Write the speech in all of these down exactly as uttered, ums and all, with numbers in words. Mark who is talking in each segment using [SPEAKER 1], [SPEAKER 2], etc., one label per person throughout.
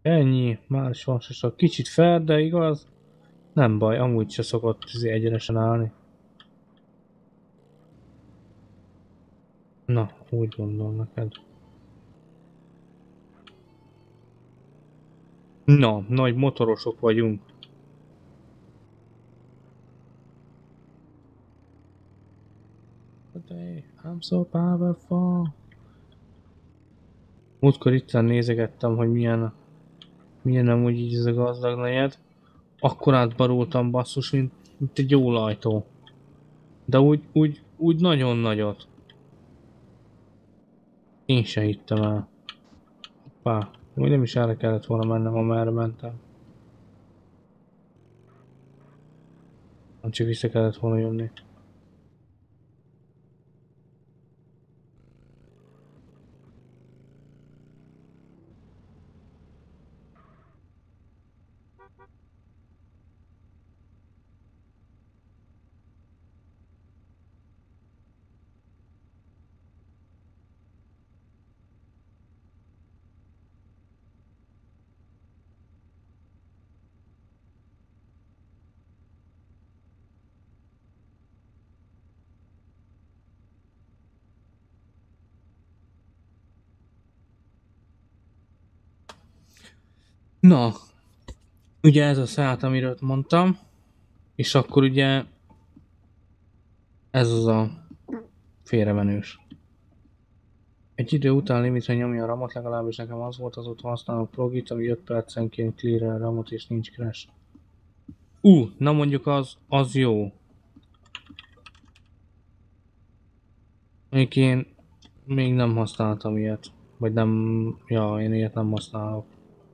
[SPEAKER 1] Ennyi, már sorsosan. Kicsit fel, de igaz? Nem baj, amúgy se szokott egyenesen állni. Na, úgy gondolom neked. Na, nagy motorosok vagyunk. I'm so powerful. Múltkor itt nézegettem, hogy milyen, milyen amúgy így ez a gazdag negyed. Akkor átbarultam basszus, mint, mint egy ólajtó. De úgy, úgy, úgy nagyon nagyot. Én se hittem el. Hoppá, úgy nem is erre kellett volna mennem, amerre mentem. Nem csak vissza kellett volna jönni. Na, ugye ez a szállat, amiről mondtam, és akkor ugye ez az a félremenős. Egy idő után limitre nyomja a ramot, legalábbis nekem az volt, azóta használok progit, ami öt percenként clear a ramot és nincs crash. Uh, na mondjuk az, az jó. Még én még nem használtam ilyet. Vagy nem, ja, én ilyet nem használok.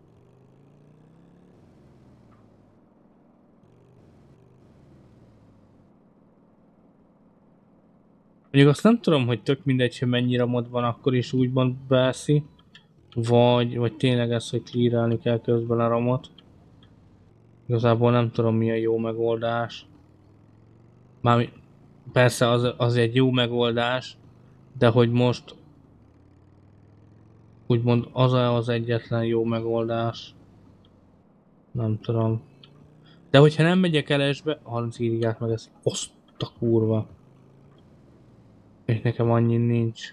[SPEAKER 1] Mondjuk azt nem tudom, hogy tök mindegy, hogy mennyi ramod van, akkor is úgymond beeszi. Vagy, vagy tényleg ez, hogy clearelni kell közben a ramot. Igazából nem tudom, mi a jó megoldás. Már persze az, az egy jó megoldás, de hogy most úgymond az az egyetlen jó megoldás. Nem tudom. De hogyha nem megyek elesbe, harminc gigát meg ezt, azt a kurva. És nekem annyi nincs.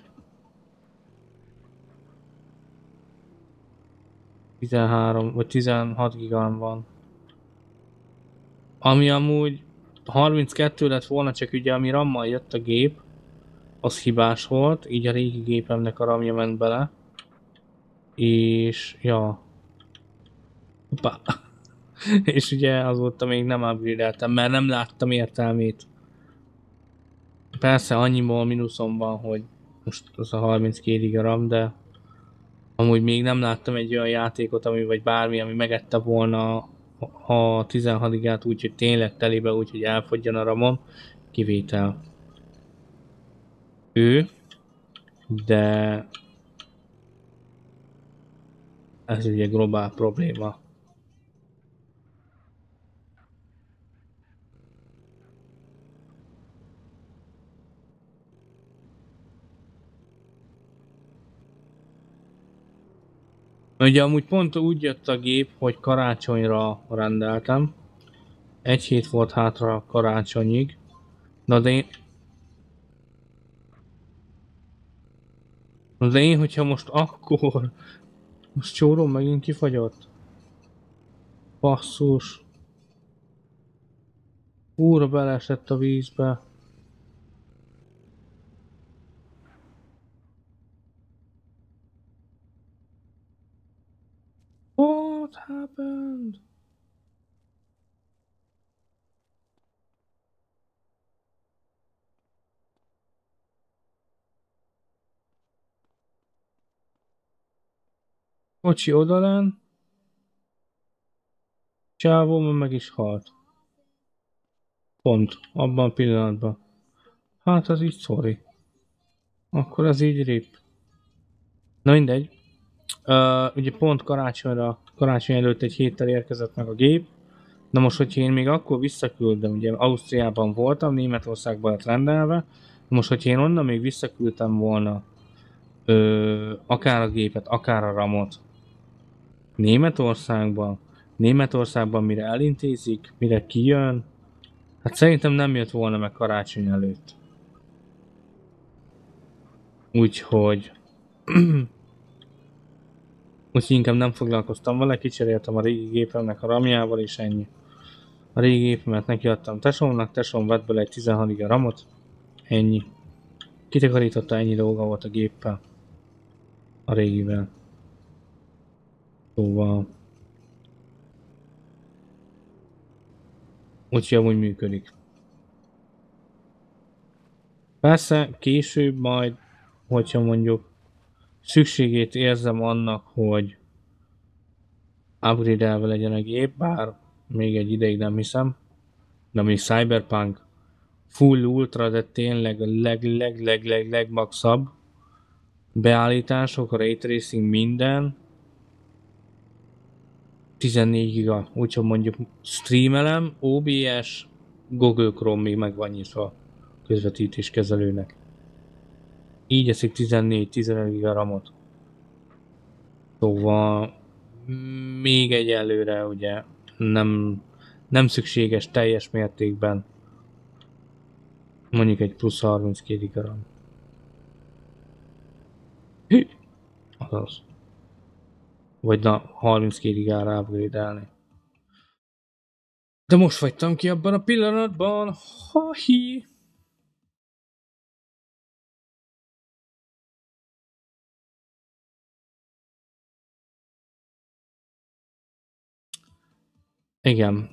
[SPEAKER 1] tizenhárom vagy tizenhat gigám van. Ami amúgy harminckettő lett volna, csak ugye ami rammal jött a gép, az hibás volt, így a régi gépemnek a ramja ment bele. És ja. Hoppá. És ugye azóta még nem upgrade-eltem, mert nem láttam értelmét. Persze annyiból mínuszom van, hogy most az a harminckét giga RAM, de amúgy még nem láttam egy olyan játékot, ami vagy bármi, ami megette volna a tizenhat gigát úgy, hogy tényleg telébe úgy, hogy elfogyjon a ramom. Kivétel. Ő, de ez ugye globál probléma. Ugye amúgy pont úgy jött a gép, hogy karácsonyra rendeltem. Egy hét volt hátra karácsonyig. Na de én... Na de én, hogyha most akkor... Most csórom megint kifagyott. Basszus. Úra beleesett a vízbe. What happened? Kocsi odalen. Csávó meg is halt. Pont, abban a pillanatban. Hát az így sorry. Akkor az így rip. Na mindegy. Uh, ugye pont karácsonyra, karácsony előtt egy héttel érkezett meg a gép. Na most, hogyha én még akkor visszaküldöm, ugye Ausztriában voltam, Németországban lett rendelve. Na most, hogyha én onnan még visszaküldtem volna ö, akár a gépet, akár a ramot, Németországban, Németországban mire elintézik, mire kijön, hát szerintem nem jött volna meg karácsony előtt. Úgyhogy... Úgyhogy inkább nem foglalkoztam vele, kicseréltem a régi gépemnek a ramjával és ennyi. A régi gépemet nekiadtam tesómnak, tesóm vett bele egy tizenhat giga ramot, ennyi. Kitakarította, ennyi dolga volt a géppel. A régivel. Szóval... Úgyhogy amúgy működik. Persze később majd, hogyha mondjuk szükségét érzem annak, hogy upgrade-elve legyen a gép, bár még egy ideig nem hiszem, de még Cyberpunk full ultra, de tényleg a leg leg leg leg legmaxabb beállítások, a ray tracing, minden tizennégy giga, úgyhogy mondjuk streamelem, o bé es, Google Chrome még meg van nyitva közvetítés kezelőnek. Így eszik tizennégy-tizenöt giga ramot. Szóval még egyelőre ugye nem, nem szükséges teljes mértékben mondjuk egy plusz harminckét giga ram. Azaz. Vagy na, harminckét gigára upgrade-elni. De most fagytam ki abban a pillanatban. Ha-hi. Igen.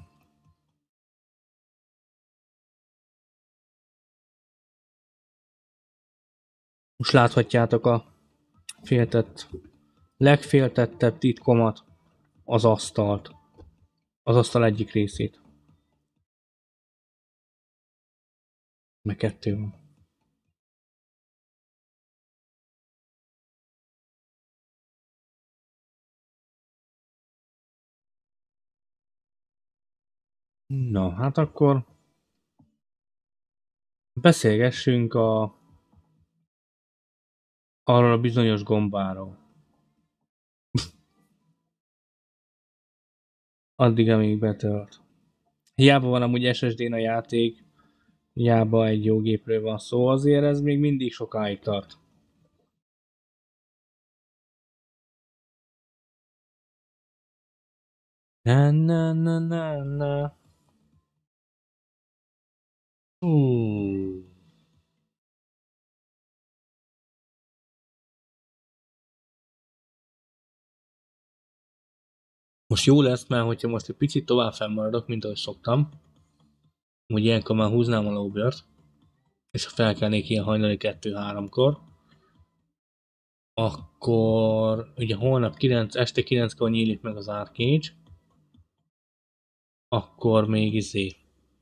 [SPEAKER 1] Most láthatjátok a féltett, legféltettebb titkomat, az asztalt. Az asztal egyik részét. Meg kettő van. Na, hát akkor beszélgessünk a arról a bizonyos gombáról. Addig, amíg betölt. Hiába van amúgy es es dén a játék, hiába egy jó gépről van szó, azért ez még mindig sokáig tart. Na na na na na. Uh. Most jó lesz, mert hogyha most egy picit tovább fennmaradok, mint ahogy szoktam, hogy ilyenkor már húznám a lóbört, és ha felkelnék ilyen hajnali kettő-háromkor, akkor ugye holnap kilenc, este kilenckor nyílik meg az Arcade, akkor még izé.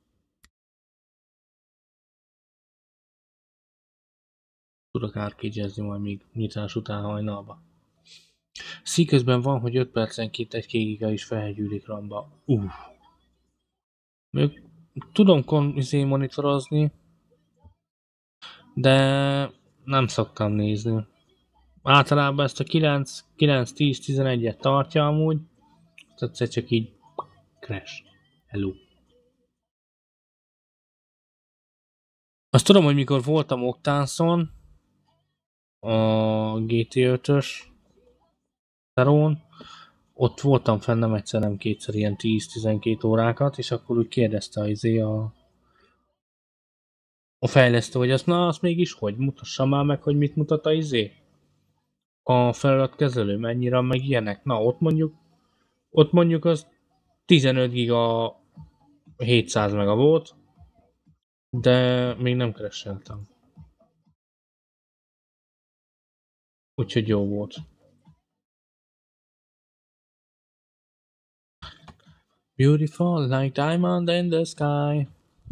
[SPEAKER 1] Tudok arcade-ezni majd még nyitás után hajnalba. Szíközben van, hogy öt percenként egy giga is felhegyűlik ramba. Uff. Még tudom kon izé monitorozni, de nem szoktam nézni. Általában ezt a kilenc, kilenc, tíz, tizenegyet tartja amúgy, egyszer csak így crash. Hello. Azt tudom, hogy mikor voltam Octanson, a gé té ötös Terón, ott voltam fenn nem egyszer, nem kétszer ilyen tíz-tizenkét órákat, és akkor úgy kérdezte az izé a, a fejlesztő, hogy azt, na azt mégis hogy, mutassam már meg, hogy mit mutat a izé. A feladatkezelő, mennyire meg ilyenek. Na ott mondjuk, ott mondjuk az tizenöt giga hétszáz mega volt, de még nem kereseltem. Úgyhogy jó volt. Beautiful like diamond in the sky.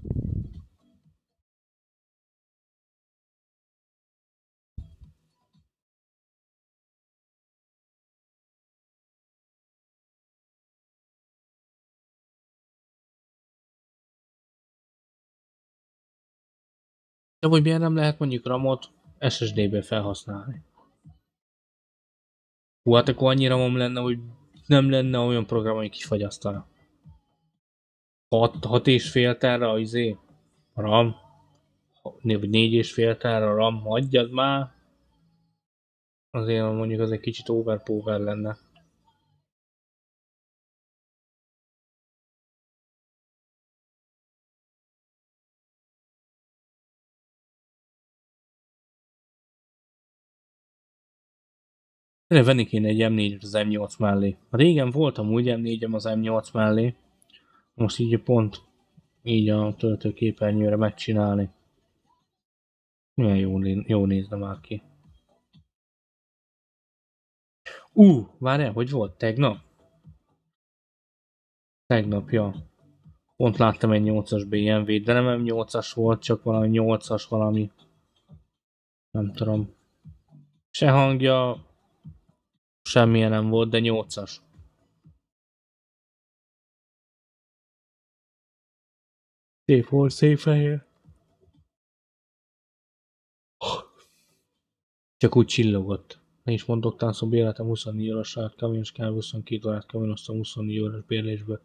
[SPEAKER 1] De hogy miért nem lehet mondjuk ramot es es dé-be felhasználni? Hú, hát akkor annyi ramom lenne, hogy nem lenne olyan program, ami kifagyasztana. hat, hat és fél terra izé, RAM, vagy négy és fél terra RAM, hagyjad már. Azért mondjuk az egy kicsit overpower lenne. Tényleg venni kéne egy em négyet az em nyolc mellé. Régen voltam úgy em négyem az em nyolc mellé. Most így pont így a töltőképernyőre megcsinálni. Milyen jó, jó nézne már ki. Ú, uh, várjál, hogy volt? Tegnap? Tegnap, ja. Pont láttam egy nyolcas bé em vét, de nem em nyolcas volt, csak valami nyolcas valami. Nem tudom. Se hangja, semmilyen nem volt, de nyolcas. Szép volt, szép fehér. Csak úgy csillogott. Ne is mondok, táncom bérletem huszonnégy óra saját kamions, kell huszonkettő órát kamionoztam huszonnégy órás bérlésbe.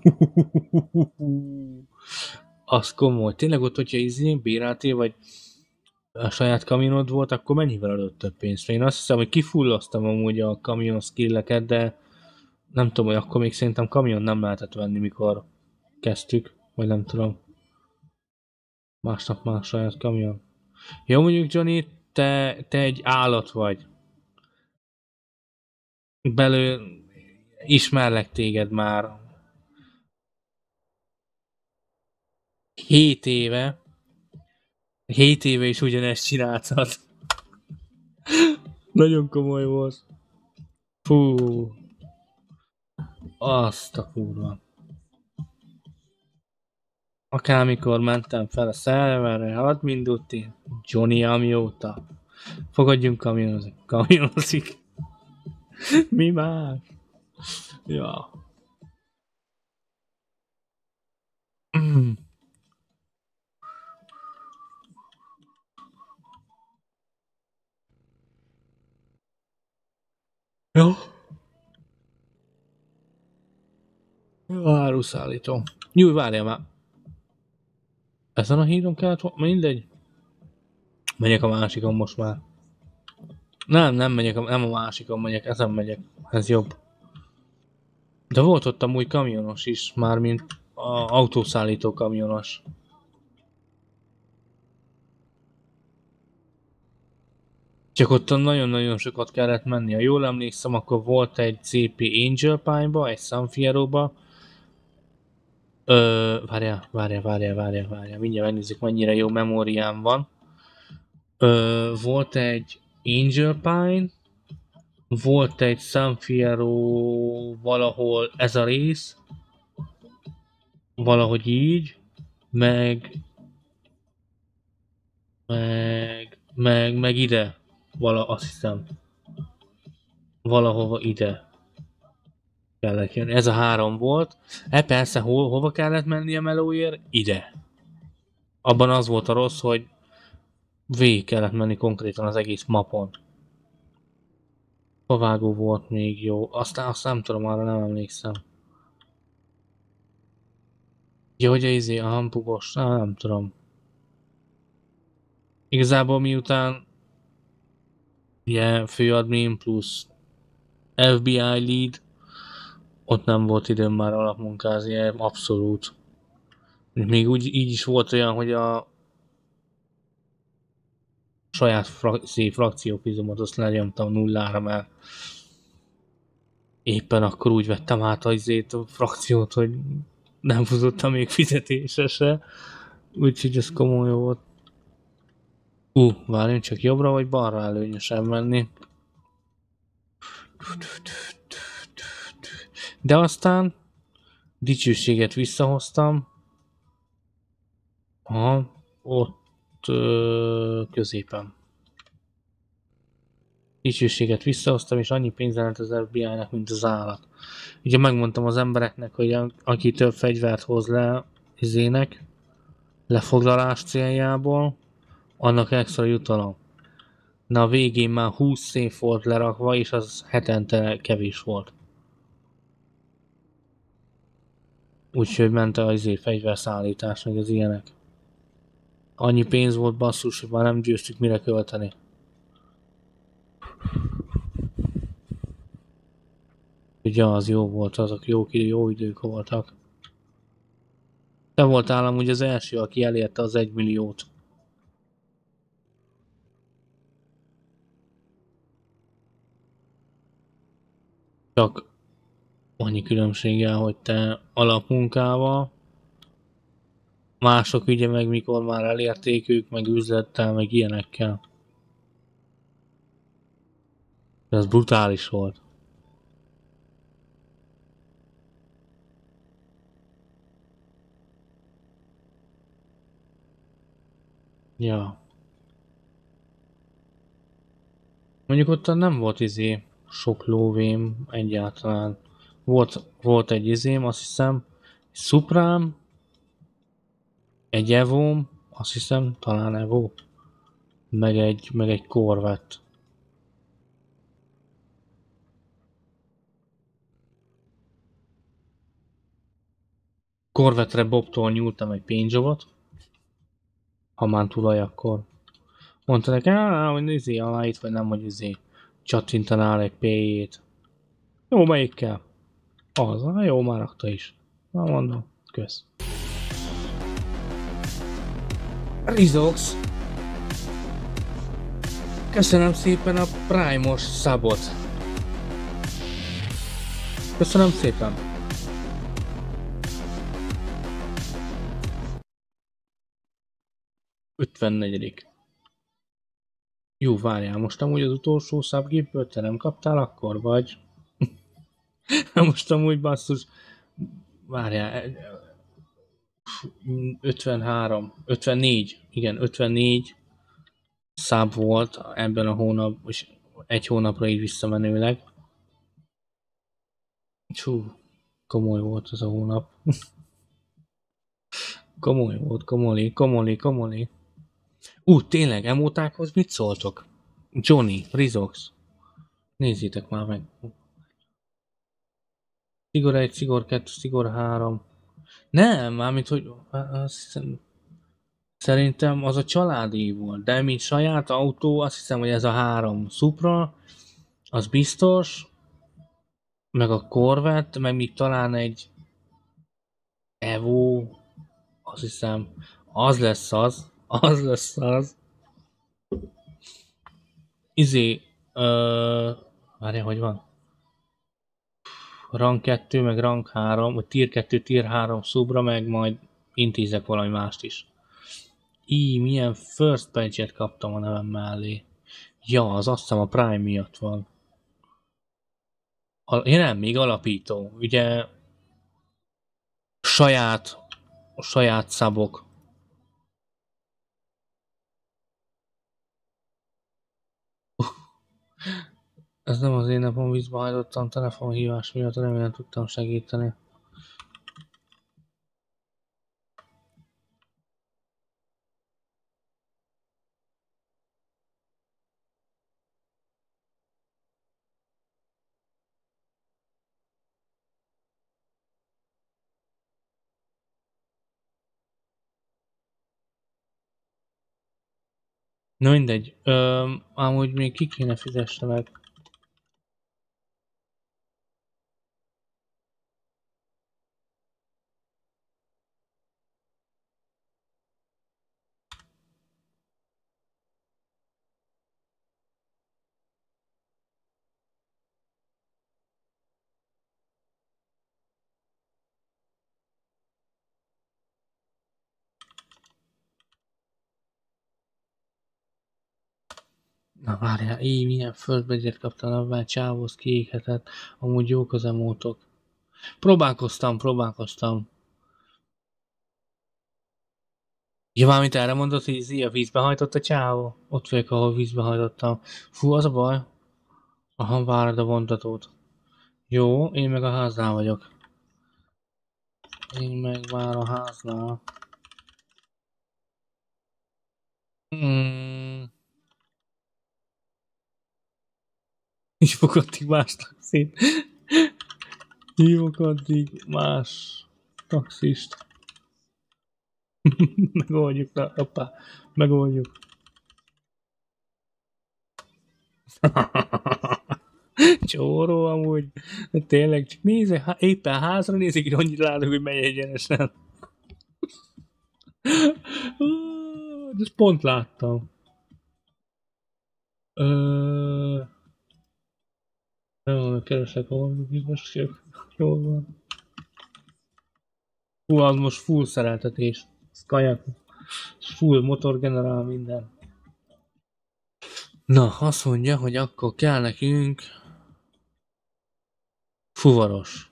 [SPEAKER 1] Az komoly. Tényleg ott, hogyha izé béreltél, vagy a saját kamionod volt, akkor mennyivel adott több pénzt? Én azt hiszem, hogy kifullaztam amúgy a kamion skilleket, de nem tudom, hogy akkor még szerintem kamion nem lehetett venni, mikor kezdtük, vagy nem tudom. Másnap más saját kamion. Jó, mondjuk Johnny, te, te egy állat vagy. Belül ismerlek téged már hét éve. hét éve is ugyanezt csináltad. Nagyon komoly volt. Fú. Azt a kurva. Akármikor mentem fel a szerverre, admin duty, Johnny amióta. Fogadjunk, kamionozik. Kamionozik. Mi már? Ja. Mm. Jó. Áruszállító. Nyúj, várjál már. Ezen a hídon kellett, mindegy. Megyek a másikon most már. Nem, nem megyek, nem a másikon megyek, ezen megyek. Ez jobb. De volt ott amúgy kamionos is, mármint a autószállító kamionos. Csak ott nagyon-nagyon sokat kellett menni. Ha jól emlékszem, akkor volt egy cé pé Angel Pine-ba, egy San Fierro-ba. Ö, várjál, várjál, várjál, várjál, várjál. Mindjárt megnézzük, mennyire jó memóriám van. Ö, volt egy Angel Pine, volt egy San Fierro valahol ez a rész, valahogy így, meg meg, meg, meg ide, vala, azt hiszem, valahova ide kellett jönni. Ez a három volt. E persze, hol, hova kellett menni a melóért? Ide. Abban az volt a rossz, hogy végig kellett menni konkrétan az egész mapon. A vágó volt még jó. Aztán azt nem tudom, arra nem emlékszem. Ja, hogy izé a hampugos, nem, nem tudom. Igazából miután ugye főadmin plusz ef bé i lead, ott nem volt időm már alapmunkázni, abszolút. Még úgy így is volt olyan, hogy a saját frak- frakciófizomat azt lenyomtam nullára, mert éppen akkor úgy vettem át azért a frakciót, hogy nem futottam még fizetése se. Úgyhogy ez komoly volt. Ú, uh, várjunk, csak jobbra vagy balra előnyösen menni. De aztán dicsőséget visszahoztam. Aha, ott ö, középen. Dicsőséget visszahoztam, és annyi pénz lett az ef bé i-nek, mint az állat. Ugye megmondtam az embereknek, hogy aki több fegyvert hoz le izének, lefoglalás céljából, annak extra jutalom. Na a végén már húsz szép volt lerakva, és az hetente kevés volt. Úgyhogy ment a izé, fegyverszállítás, meg az ilyenek. Annyi pénz volt basszus, hogy már nem győztük mire költeni. Ugye az jó volt, azok jó, jó idők voltak. Te voltál amúgy az első, aki elérte az egymilliót. Csak annyi különbséggel, hogy te alapmunkával, mások ugye meg mikor már elérték ők, meg üzlettel, meg ilyenekkel. Ez brutális volt. Ja. Mondjuk ott nem volt izé sok lóvém egyáltalán. Volt, volt egy izém, azt hiszem, egy Suprám, egy Evóm, azt hiszem, talán Evo, meg egy, meg egy Corvette. Corvette-re Bobtól nyúltam egy paintjobot, ha már tulaj akkor. Mondta nekem, hogy izé aláít, vagy nem, hogy izé csattintanál egy péjét. Jó, melyikkel? Az, na jó, már rakta is. Na mondom, kösz. Rizox. Köszönöm szépen a Prime-os szabot. Köszönöm szépen. ötvennegyedik. Jó, várjál, most amúgy az utolsó subgépből te nem kaptál akkor, vagy? Most amúgy basszus, várjál, ötvenhárom, ötvennégy, igen, ötvennégy szab volt ebben a hónap, és egy hónapra így visszamenőleg. Csú, komoly volt az a hónap. Komoly volt, komoly, komoly, komoly. Ú, tényleg, emótákhoz mit szóltok? Johnny, Rizox. Nézzétek már meg. Szigor egy, szigor kettő, szigor három. Nem, mármint, hogy azt hiszem, szerintem az a családi volt, de mint saját autó, azt hiszem, hogy ez a három Supra, az biztos, meg a Corvette, meg még talán egy Evo, azt hiszem, az lesz az, az lesz az. Izé, ö, várjál, hogy van? Rang kettő, meg rang három, vagy tier kettő, tier három Supra, meg majd intézek valami mást is. Így, milyen first badge-et kaptam a nevem mellé. Ja, az azt hiszem a Prime miatt van. A, én nem, még alapító. Ugye saját, saját szabok. Ez nem az én napom, vízbe hajtottam telefonhívás miatt, remélem tudtam segíteni. Na mindegy, Öm, amúgy még ki kéne fizesse meg. Na várjál, így milyen földbegyet kaptam, abban csávóz kiéghetett, amúgy jók az emótok. Próbálkoztam, próbálkoztam. Ja, valamit erre mondott, hogy izé, a vízbe hajtott a csávó? Ott vagyok, ahol vízbe hajtottam. Fú, az a baj. Aha, várod a vontatót. Jó, én meg a háznál vagyok. Én meg már a háznál. Mm. Hívok addig más taxit. Hívok addig más taxist. Megoldjuk, na, apá, megoldjuk. Csóró amúgy. Tényleg, csak nézze, éppen házra nézik, hogy annyit látok, hogy megy egyenesen. De ezt pont láttam. Ö... Nem, keresek valami biztos, jól van. Hú, az most full szereltetés. Ez kajak. Full motor generál minden. Na, azt mondja, hogy akkor kell nekünk fuvaros.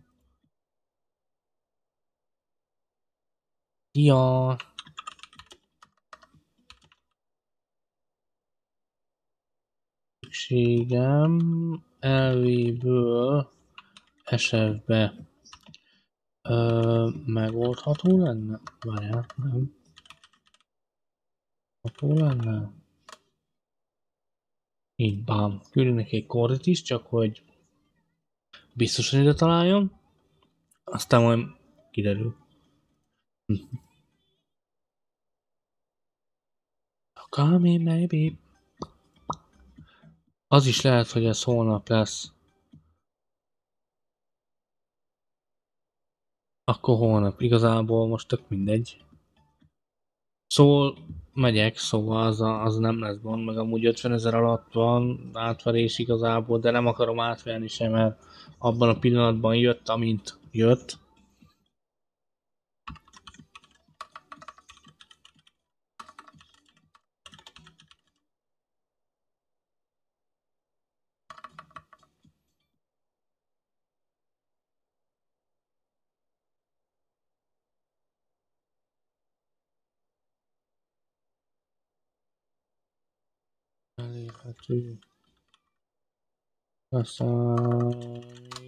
[SPEAKER 1] Ja. Szükségem elvéből es ef-be Ö, megoldható lenne? Várjál, nem. Ható lenne? Így, bám. Küldünk neki egy kordit is, csak hogy biztosan ide találjon. Aztán majd kiderül. Call me maybe. Az is lehet, hogy ez holnap lesz. Akkor holnap. Igazából most tök mindegy. Szóval megyek, szóval az, a, az nem lesz gond, meg amúgy ötvenezer alatt van átverés igazából, de nem akarom átverni sem, mert abban a pillanatban jött, amint jött. Elérhető. Aztán...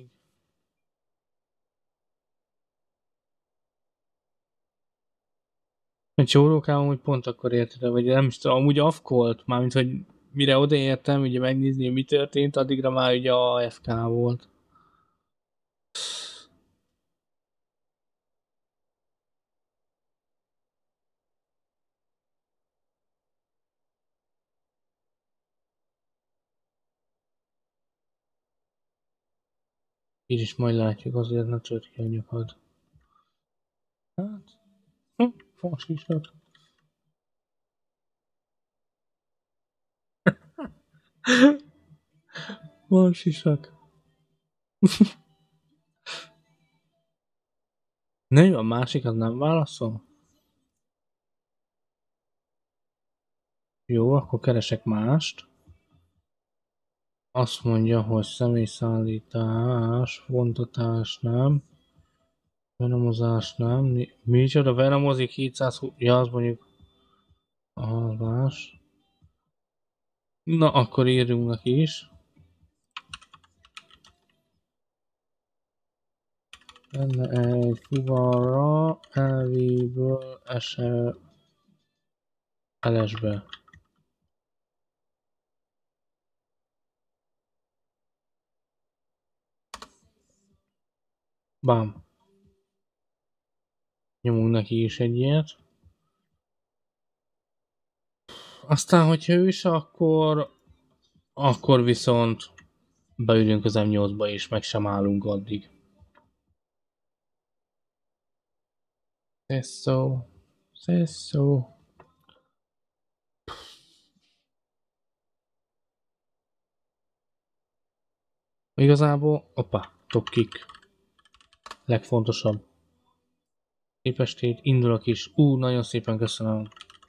[SPEAKER 1] Egy csórókám amúgy pont akkor érted, vagy nem is tudom, amúgy afkolt, mármint, hogy mire odaértem, ugye megnézni, mi történt, addigra már ugye a á ef ká volt. Így is majd látjuk, azért ne tört ki a nyakad. Hát, hm, fasisnak. Fasisak. Ne jó, a másik az nem válaszol? Jó, akkor keresek mást. Azt mondja, hogy személyszállítás, vontatás nem. Venomozás nem. Micsoda venomozik hétszázhúsz? Ja, az mondjuk alvás. Na, akkor írjunk neki is. Lenne egy fuvarra, elvéből esel elesbe. Bám. Nyomunk neki is egy ilyet. Aztán, hogyha ő is, akkor akkor viszont beülünk az em nyolcba és meg sem állunk addig. Szesszó. Szesszó. Igazából, opa, top kick. Legfontosabb. Képestét, indulok is. Ú, nagyon szépen köszönöm.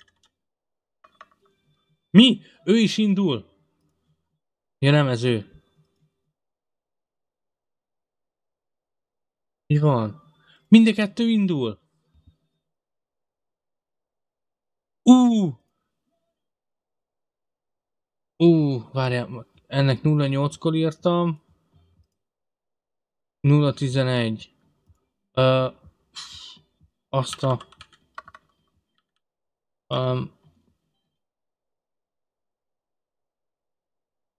[SPEAKER 1] Mi? Ő is indul? Ja, nem, ez ő. Mi van? Mind a kettő indul? Ú! Ú, várjál, ennek nulla nyolckor írtam. nulla tizenegy. Ö, azt a... Um,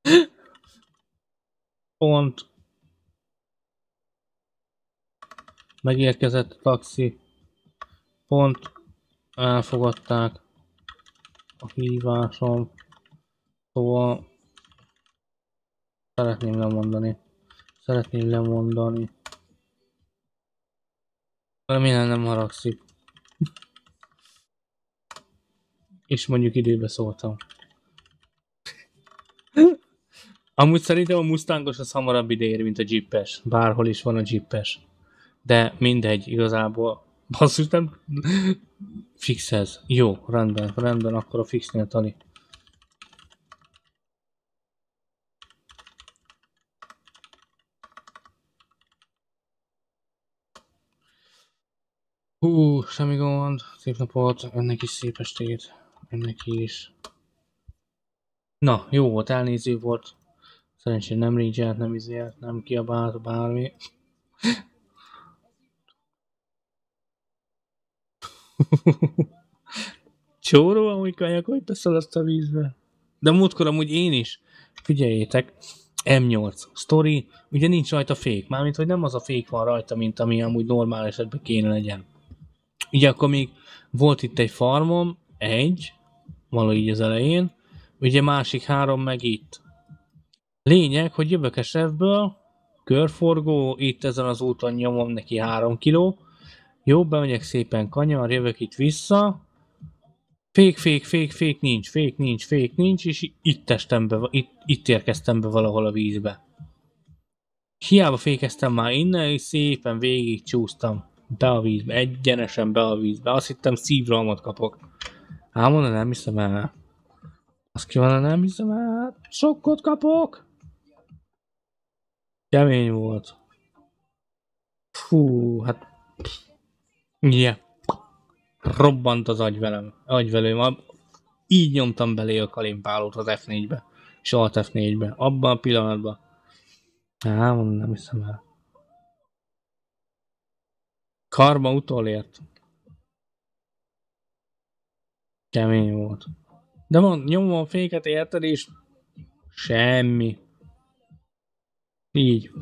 [SPEAKER 1] pont. Megérkezett a taxi. Pont elfogadták a hívásom. Szóval szeretném lemondani. Szeretném lemondani. Remélem nem haragszik. És mondjuk időbe szóltam. Amúgy szerintem a Mustangos az hamarabb ideér, mint a Jeepes. Bárhol is van a Jeepes. De mindegy, igazából. Basszus, nem... Fixez. Jó, rendben, rendben, akkor a fixnél Tali. Hú, semmi gond. Szép napot, önnek is szép estét. Önnek is. Na, jó volt, elnéző volt. Szerencsére nem rígyelt, nem izélt, nem kiabált, bármi. Csóró, amúgy kajak, teszel azt a vízbe. De múltkor amúgy én is. Figyeljétek, em nyolc Story, ugye nincs rajta fék. Mármint, hogy nem az a fék van rajta, mint ami amúgy normál esetben kéne legyen. Ugye akkor még volt itt egy farmom, egy, valahogy így az elején, ugye másik három meg itt. Lényeg, hogy jövök a sefből, körforgó, itt ezen az úton nyomom neki három kiló, jó, bemegyek szépen kanyar, jövök itt vissza, fék, fék, fék, fék nincs, fék nincs, fék nincs, és itt estem be, itt, itt érkeztem be valahol a vízbe. Hiába fékeztem már innen, és szépen végig csúsztam be a vízbe, egyenesen be a vízbe, azt hittem szívrohamot kapok. Ám mondom, nem hiszem el. Azt ki van, nem hiszem el, sokkot kapok. Kemény volt. Fú, hát... Yeah. Robbant az agy velem, agyvelőm. Így nyomtam belé a kalimpálót az ef négybe. És alt ef négybe. Abban a pillanatban. Á, mondom, nem hiszem el. Karma utolért. Kemény volt. De van, nyomom a féket, érted, és semmi. Így.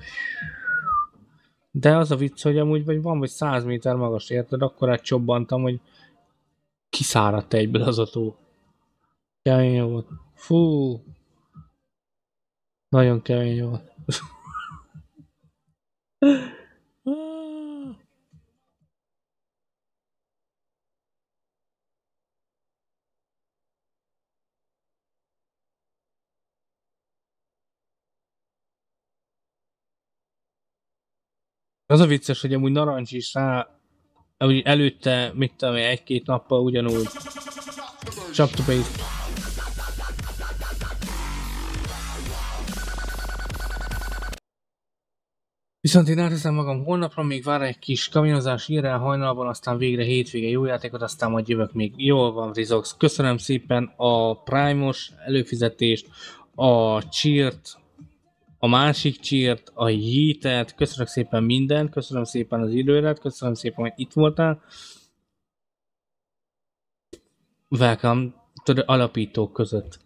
[SPEAKER 1] De az a vicc, hogy amúgy vagy van, vagy száz méter magas, érted? Akkor átcsobbantam, hogy kiszáradt egyből az a tó. Kemény volt. Fú. Nagyon kemény volt. Az a vicces, hogy amúgy Narancs is rá, amúgy előtte, mit tudom én, egy-két nappal ugyanúgy Chop to base. Viszont én áteszem magam holnapra, még vár egy kis kamionozás, ír el hajnalban, aztán végre hétvége jó játékot, aztán majd jövök még. Jól van, Rizox. Köszönöm szépen a Prime-os előfizetést, a cheert, a másik cheert, a Yeetet, köszönöm szépen mindent, köszönöm szépen az időret, köszönöm szépen, hogy itt voltál. Welcome to the alapítók között.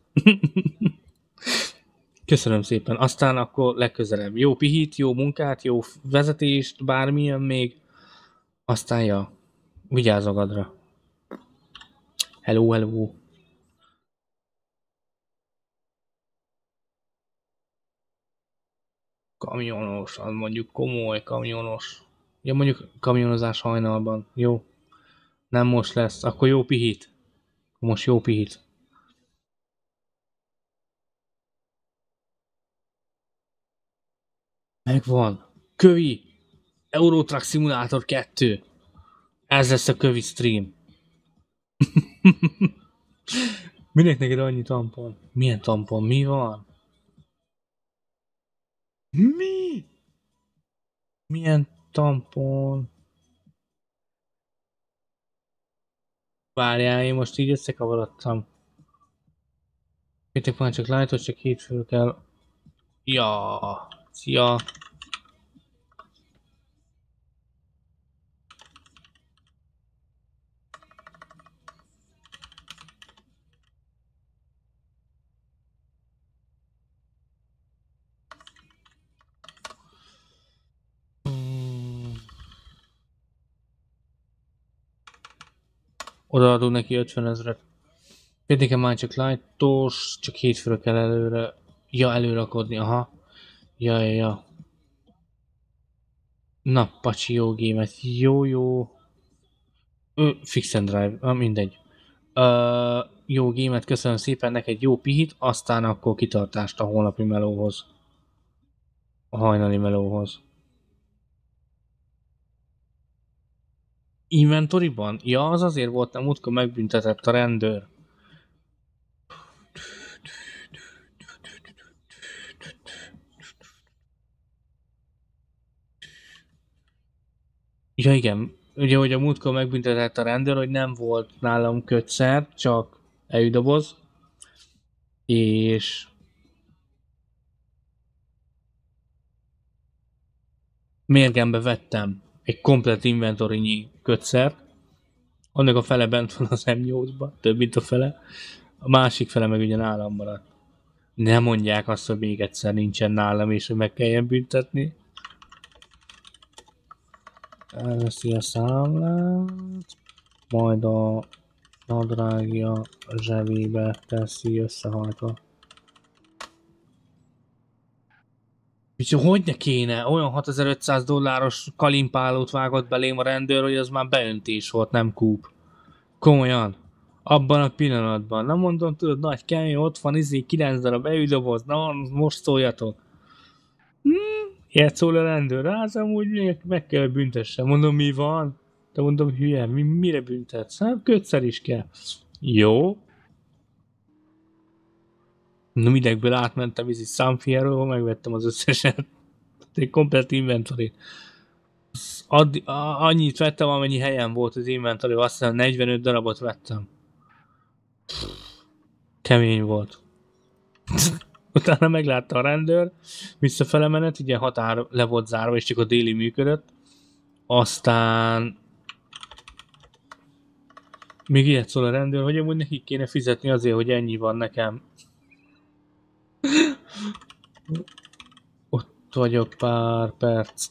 [SPEAKER 1] Köszönöm szépen. Aztán akkor legközelebb. Jó pihit, jó munkát, jó vezetést, bármilyen még. Aztán ja, vigyázz magadra. Hello, hello. Kamionos, az mondjuk komoly kamionos. Ja, mondjuk kamionozás hajnalban. Jó. Nem most lesz. Akkor jó pihit. Most jó pihit. Megvan. Kövi. Euro Truck Simulator kettő. Ez lesz a kövi stream. Minek neked annyi tampon? Milyen tampon? Mi van? Mi? Milyen tampon? Várjál, én most így összekavarodtam. Pétek van csak lájtot, csak hétfőn kell. Ja, szia. Odaadunk neki ötven ezret. Pénteken már csak lightos, csak hétfőre kell előre. Ja, előrakodni, aha. Ja, ja, ja. Na, pacsi jó gémet. Jó, jó. Ö, fix and drive, ah, mindegy. Ö, jó gémet, köszönöm szépen, neked jó pihit, aztán akkor kitartást a holnapi melóhoz. A hajnali melóhoz. Inventoryban? Ja, az azért volt, nem múltkor megbüntetett a rendőr. Ja igen, ugye, hogy a múltkor megbüntetett a rendőr, hogy nem volt nálam kötszer, csak eljudoboz, és mérgembe vettem egy komplet inventorinyi kötszert, annak a fele bent van az em nyolcban, több mint a fele, a másik fele meg ugye nálam maradt. Ne mondják azt, hogy még egyszer nincsen nálam, és hogy meg kelljen büntetni. Elveszi a számlát, majd a nadrágja zsebébe teszi összehajtva. Úgyhogy hogy ne kéne? Olyan hatezer-ötszáz dolláros kalimpálót vágott belém a rendőr, hogy az már beöntés volt, nem kúp. Komolyan. Abban a pillanatban. Nem mondom, tudod, nagy kemény, ott van, izé, kilenc darab elüdoboz, na, most szóljatok. Hmm, ilyet szól a rendőr, az amúgy még meg kell büntessem. Mondom, mi van? De mondom, hülye, mi, mire büntetsz? Hát kötszer is kell. Jó. No, idegből átmentem, izi Sunfierről, megvettem az összeset. Egy komplet inventory. Addi, a, annyit vettem, amennyi helyen volt az inventory, azt hiszem negyvenöt darabot vettem. Kemény volt. Utána meglátta a rendőr, visszafele menet, ugye határ le volt zárva, és csak a déli működött. Aztán még ilyet szól a rendőr, hogy amúgy nekik kéne fizetni azért, hogy ennyi van nekem. Ott vagyok pár perc.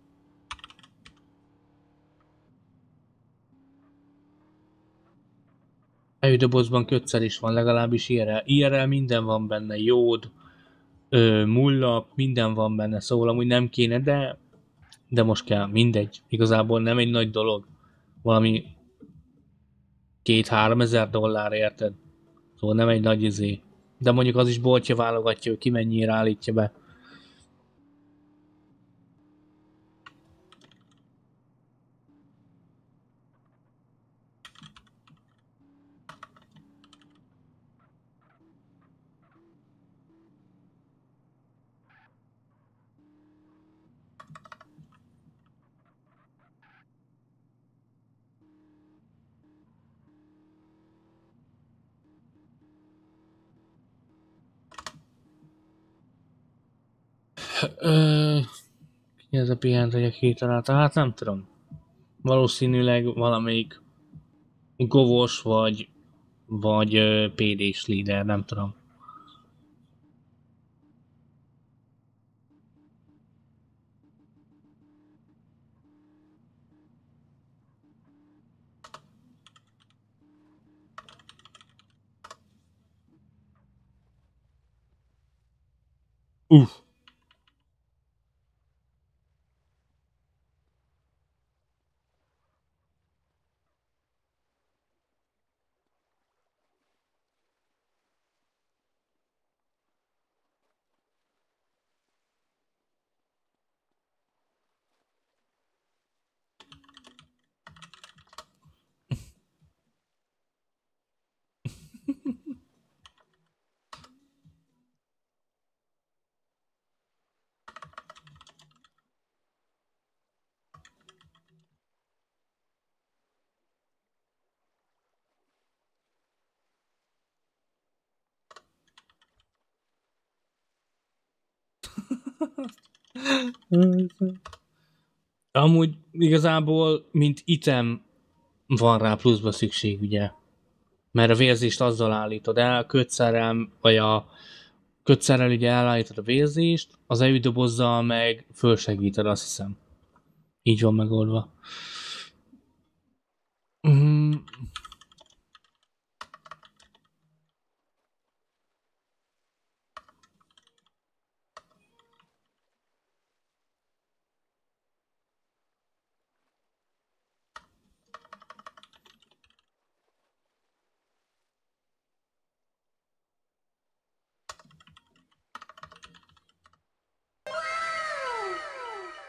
[SPEAKER 1] Elődobozban kötszer is van, legalábbis i er el. i er el minden van benne, jód, ö, mullap, minden van benne, szóval amúgy nem kéne, de, de most kell, mindegy. Igazából nem egy nagy dolog. Valami két-három ezer dollár, érted? Szóval nem egy nagy izé. De mondjuk az is boltja válogatja, hogy ki mennyire állítja be. Ö, ki ez a pihent, hogy a kitalálta? Hát nem tudom. Valószínűleg valamelyik govos vagy, vagy pé dés líder, nem tudom. Uff. Amúgy igazából, mint item van rá pluszba szükség, ugye? Mert a vérzést azzal állítod el, kötszerrel, vagy a kötszerrel ugye elállítod a vérzést, az elüdobozzal meg fölsegíted, azt hiszem. Így van megoldva. Mm,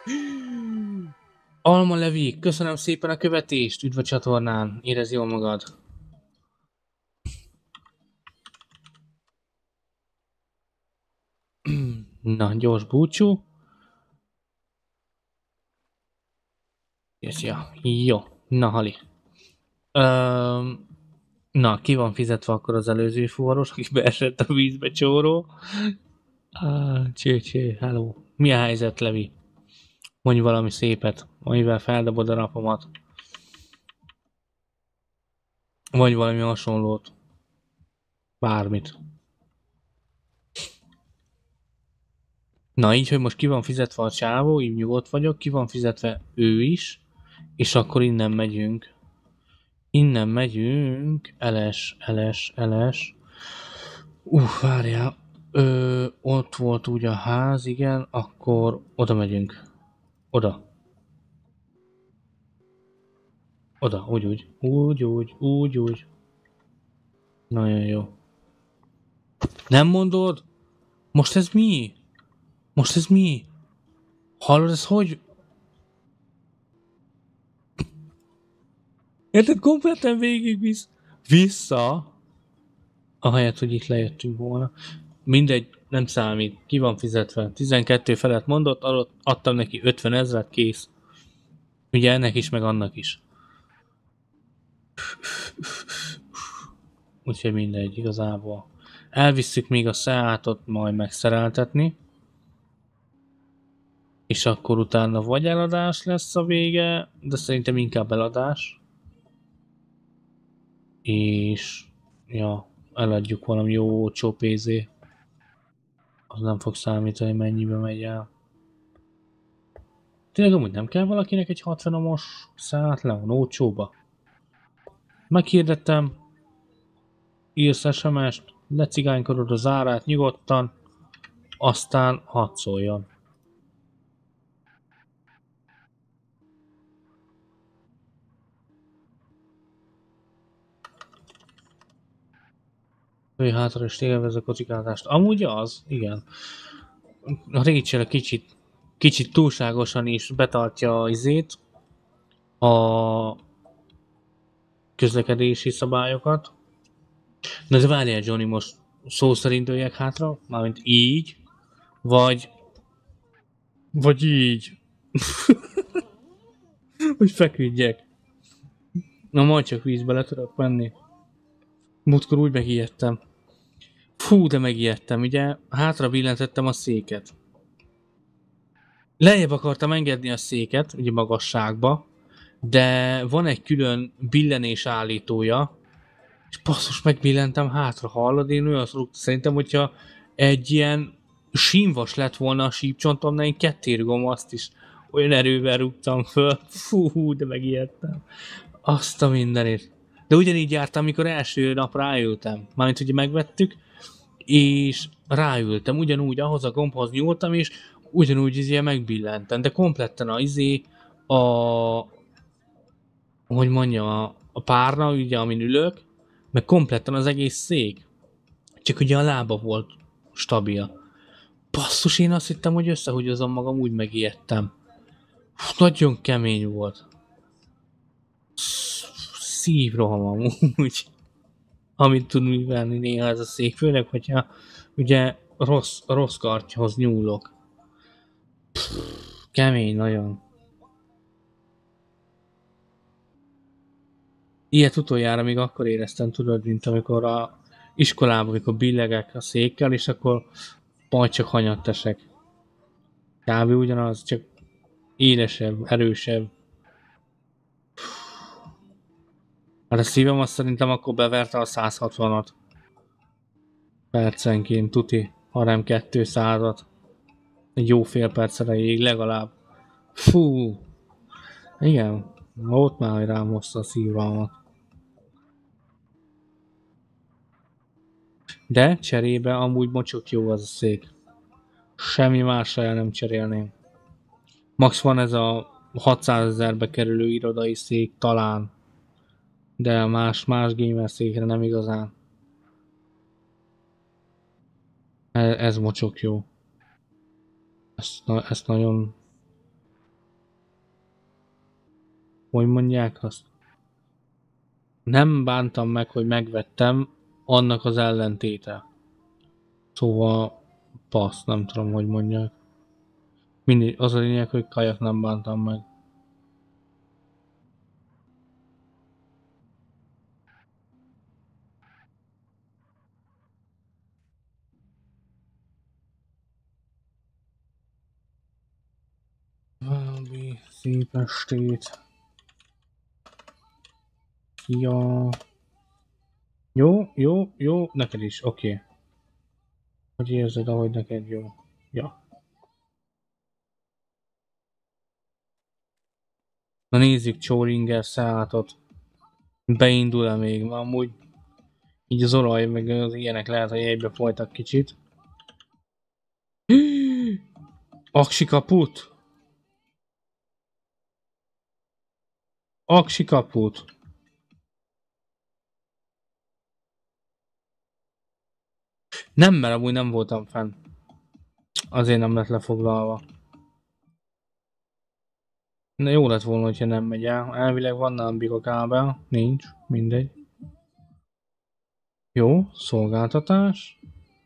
[SPEAKER 1] Alma Levi, köszönöm szépen a követést, üdv a csatornán, érezd jól magad. Na, gyors búcsú. Ja, jó, na Hali. Öm, na, ki van fizetve akkor az előző fuvaros, aki beesett a vízbe csóró? Ah, csé, csé, hello. Mi a helyzet, Levi? Mondj valami szépet, amivel feldobod a napomat. Vagy valami hasonlót. Bármit. Na így, hogy most ki van fizetve a csávó, így nyugodt vagyok, ki van fizetve ő is, és akkor innen megyünk. Innen megyünk, eles, eles, eles. Uff, várjál. Ö, ott volt úgy a ház, igen, akkor oda megyünk. Oda. Oda, úgy, úgy. Úgy, úgy, úgy, úgy. Nagyon jó. Nem mondod? Most ez mi? Most ez mi? Hallod, ez hogy? Érted, kompletten végig visz. Vissza? Ahelyett, hogy itt lejöttünk volna. Mindegy, nem számít. Ki van fizetve? tizenkettő felett mondott, adtam neki ötven ezret, kész. Ugye ennek is, meg annak is. Úgyhogy mindegy, igazából. Elvisszük még a Seatot majd megszereltetni. És akkor utána vagy eladás lesz a vége, de szerintem inkább eladás. És... ja, eladjuk valami jó olcsó pénzé. Az nem fog számítani, mennyibe megy el. Tényleg amúgy nem kell valakinek egy hatvanos Seat Leon olcsóba? Meghirdettem, írsz es em est, lecigánykodod az árát nyugodtan, aztán hadd szóljon. Ő hátra is élvez a kocsikázást. Amúgy az, igen. A Rachel kicsit, kicsit túlságosan is betartja az izét, a közlekedési szabályokat. Na de várjál, Johnny, most szó szerint dőljek hátra? Mármint így? Vagy... Vagy így? Hogy feküdjek? Na majd csak vízbe le tudok menni. Múltkor úgy megijedtem. Fú, de megijedtem, ugye? Hátra billentettem a széket. Lejjebb akartam engedni a széket, ugye magasságba, de van egy külön billenés állítója, és basszus, megbillentem hátra, hallod? Én olyan szorult, szerintem, hogyha egy ilyen sínvas lett volna a sípcsontomnál, én ketté rugom azt is. Olyan erővel rúgtam föl. Fú, de megijedtem. Azt a mindenit. De ugyanígy jártam, amikor első nap ráültem. Mármint, hogy megvettük, és ráültem, ugyanúgy ahhoz a gombhoz nyúltam, és ugyanúgy izé megbillentem, de kompletten a izé, a... hogy mondjam, a, a párna, ugye, amin ülök, meg kompletten az egész szék. Csak ugye a lába volt stabil. Basszus, én azt hittem, hogy összehúgyozom magam, úgy megijedtem. Nagyon kemény volt. Szívroham amúgy. Amit tud művelni néha ez a szék, főleg, hogyha ugye rossz, rossz karthoz nyúlok. Pff, kemény nagyon. Ilyet utoljára még akkor éreztem, tudod, mint amikor a iskolában, amikor billegek a székkel, és akkor majd csak hanyat esek. Kb. Ugyanaz, csak élesebb, erősebb. Hát a szívem azt szerintem akkor beverte a száz hatvanat. Percenként, tuti, hanem kétszázat. Egy jó fél perc erejéig legalább. Fú. Igen, ott már, hogy rám hozta a szívrohamat. De cserébe amúgy mocsok jó az a szék. Semmi másra el nem cserélném. Max van ez a hatszázezerbe kerülő irodai szék talán. De más, más gamer székre nem igazán. Ez mocsok jó. Ezt, ezt nagyon... hogy mondják azt? Nem bántam meg, hogy megvettem, annak az ellentéte. Szóval passz, nem tudom, hogy mondják. Mindig az a lényeg, hogy kajak nem bántam meg. Valami szép estét. Ja. Jó, jó, jó, neked is, oké. Okay. Hogy érzed, ahogy neked jó? Ja. Na nézzük Csóringer szállatot. Beindul-e még? Ma amúgy így az olaj, meg az ilyenek lehet, hogy egybe folytak kicsit. Aksi kaput? Aksi kaput? Nem, mert amúgy nem voltam fenn. Azért nem lett lefoglalva. Na jó lett volna, hogyha nem megy el. Elvileg van nálam bika kábel. Nincs. Mindegy. Jó. Szolgáltatás.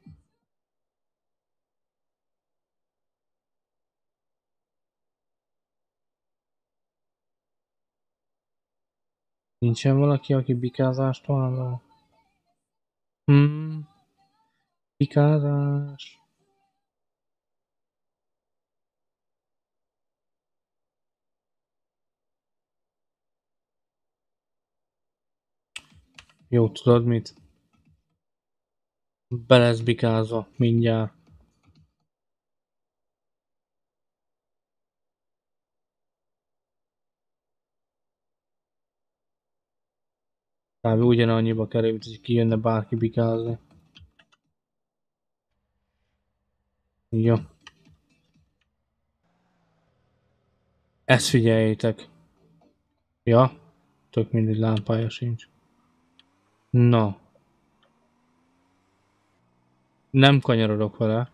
[SPEAKER 1] Nincsen valaki, aki bikázást vállal? Hmm. Bikázás. Jó, tudod mit? Be lesz bikázva mindjárt. Kb. Ugyanannyiba kerül, mint hogy kijönne bárki bikázni. Jó. Ezt figyeljétek. Ja. Tök mindegy, lámpája sincs. Na. Nem kanyarodok vele.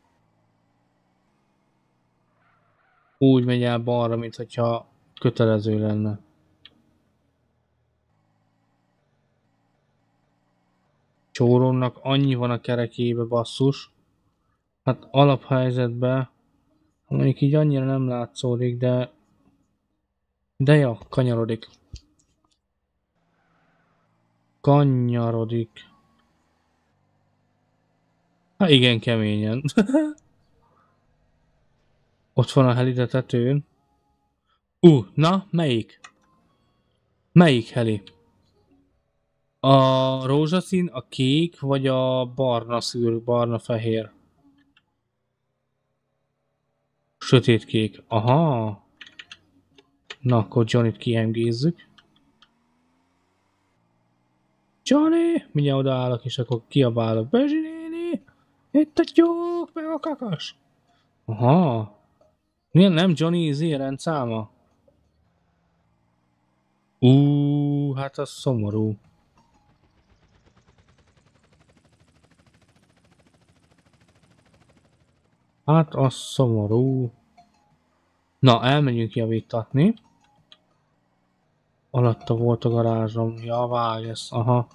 [SPEAKER 1] Úgy megy el balra, mint hogyha kötelező lenne. Csórónak annyi van a kerekébe, basszus. Hát alaphelyzetben mondjuk így annyira nem látszódik, de de ja, kanyarodik. Kanyarodik. Hát igen, keményen. Ott van a heli tetőn. Uh, na, melyik? Melyik heli? A rózsaszín, a kék, vagy a barna szűr, barna-fehér? Sötétkék. Aha. Na, akkor Johnnyt kiemgézzük. Johnny! Mindjárt odaállok, és akkor kiabálok. Bezsi néni! Itt a tyúk, meg a kakas! Aha. Milyen nem Johnny izé rendszáma? Ú, hát az szomorú. Hát az szomorú. Na, elmegyünk javítatni. Alatta volt a garázsom. Ja, vág ez. Aha.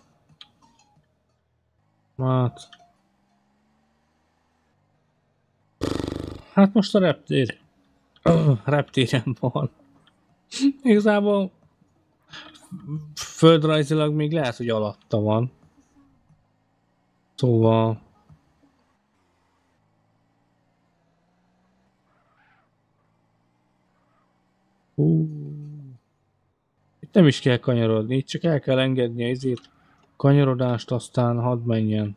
[SPEAKER 1] Hát. Hát most a reptér. Reptéren van. Igazából földrajzilag még lehet, hogy alatta van. Szóval... Hú. Itt nem is kell kanyarodni, itt csak el kell engedni ezért kanyarodást, aztán hadd menjen.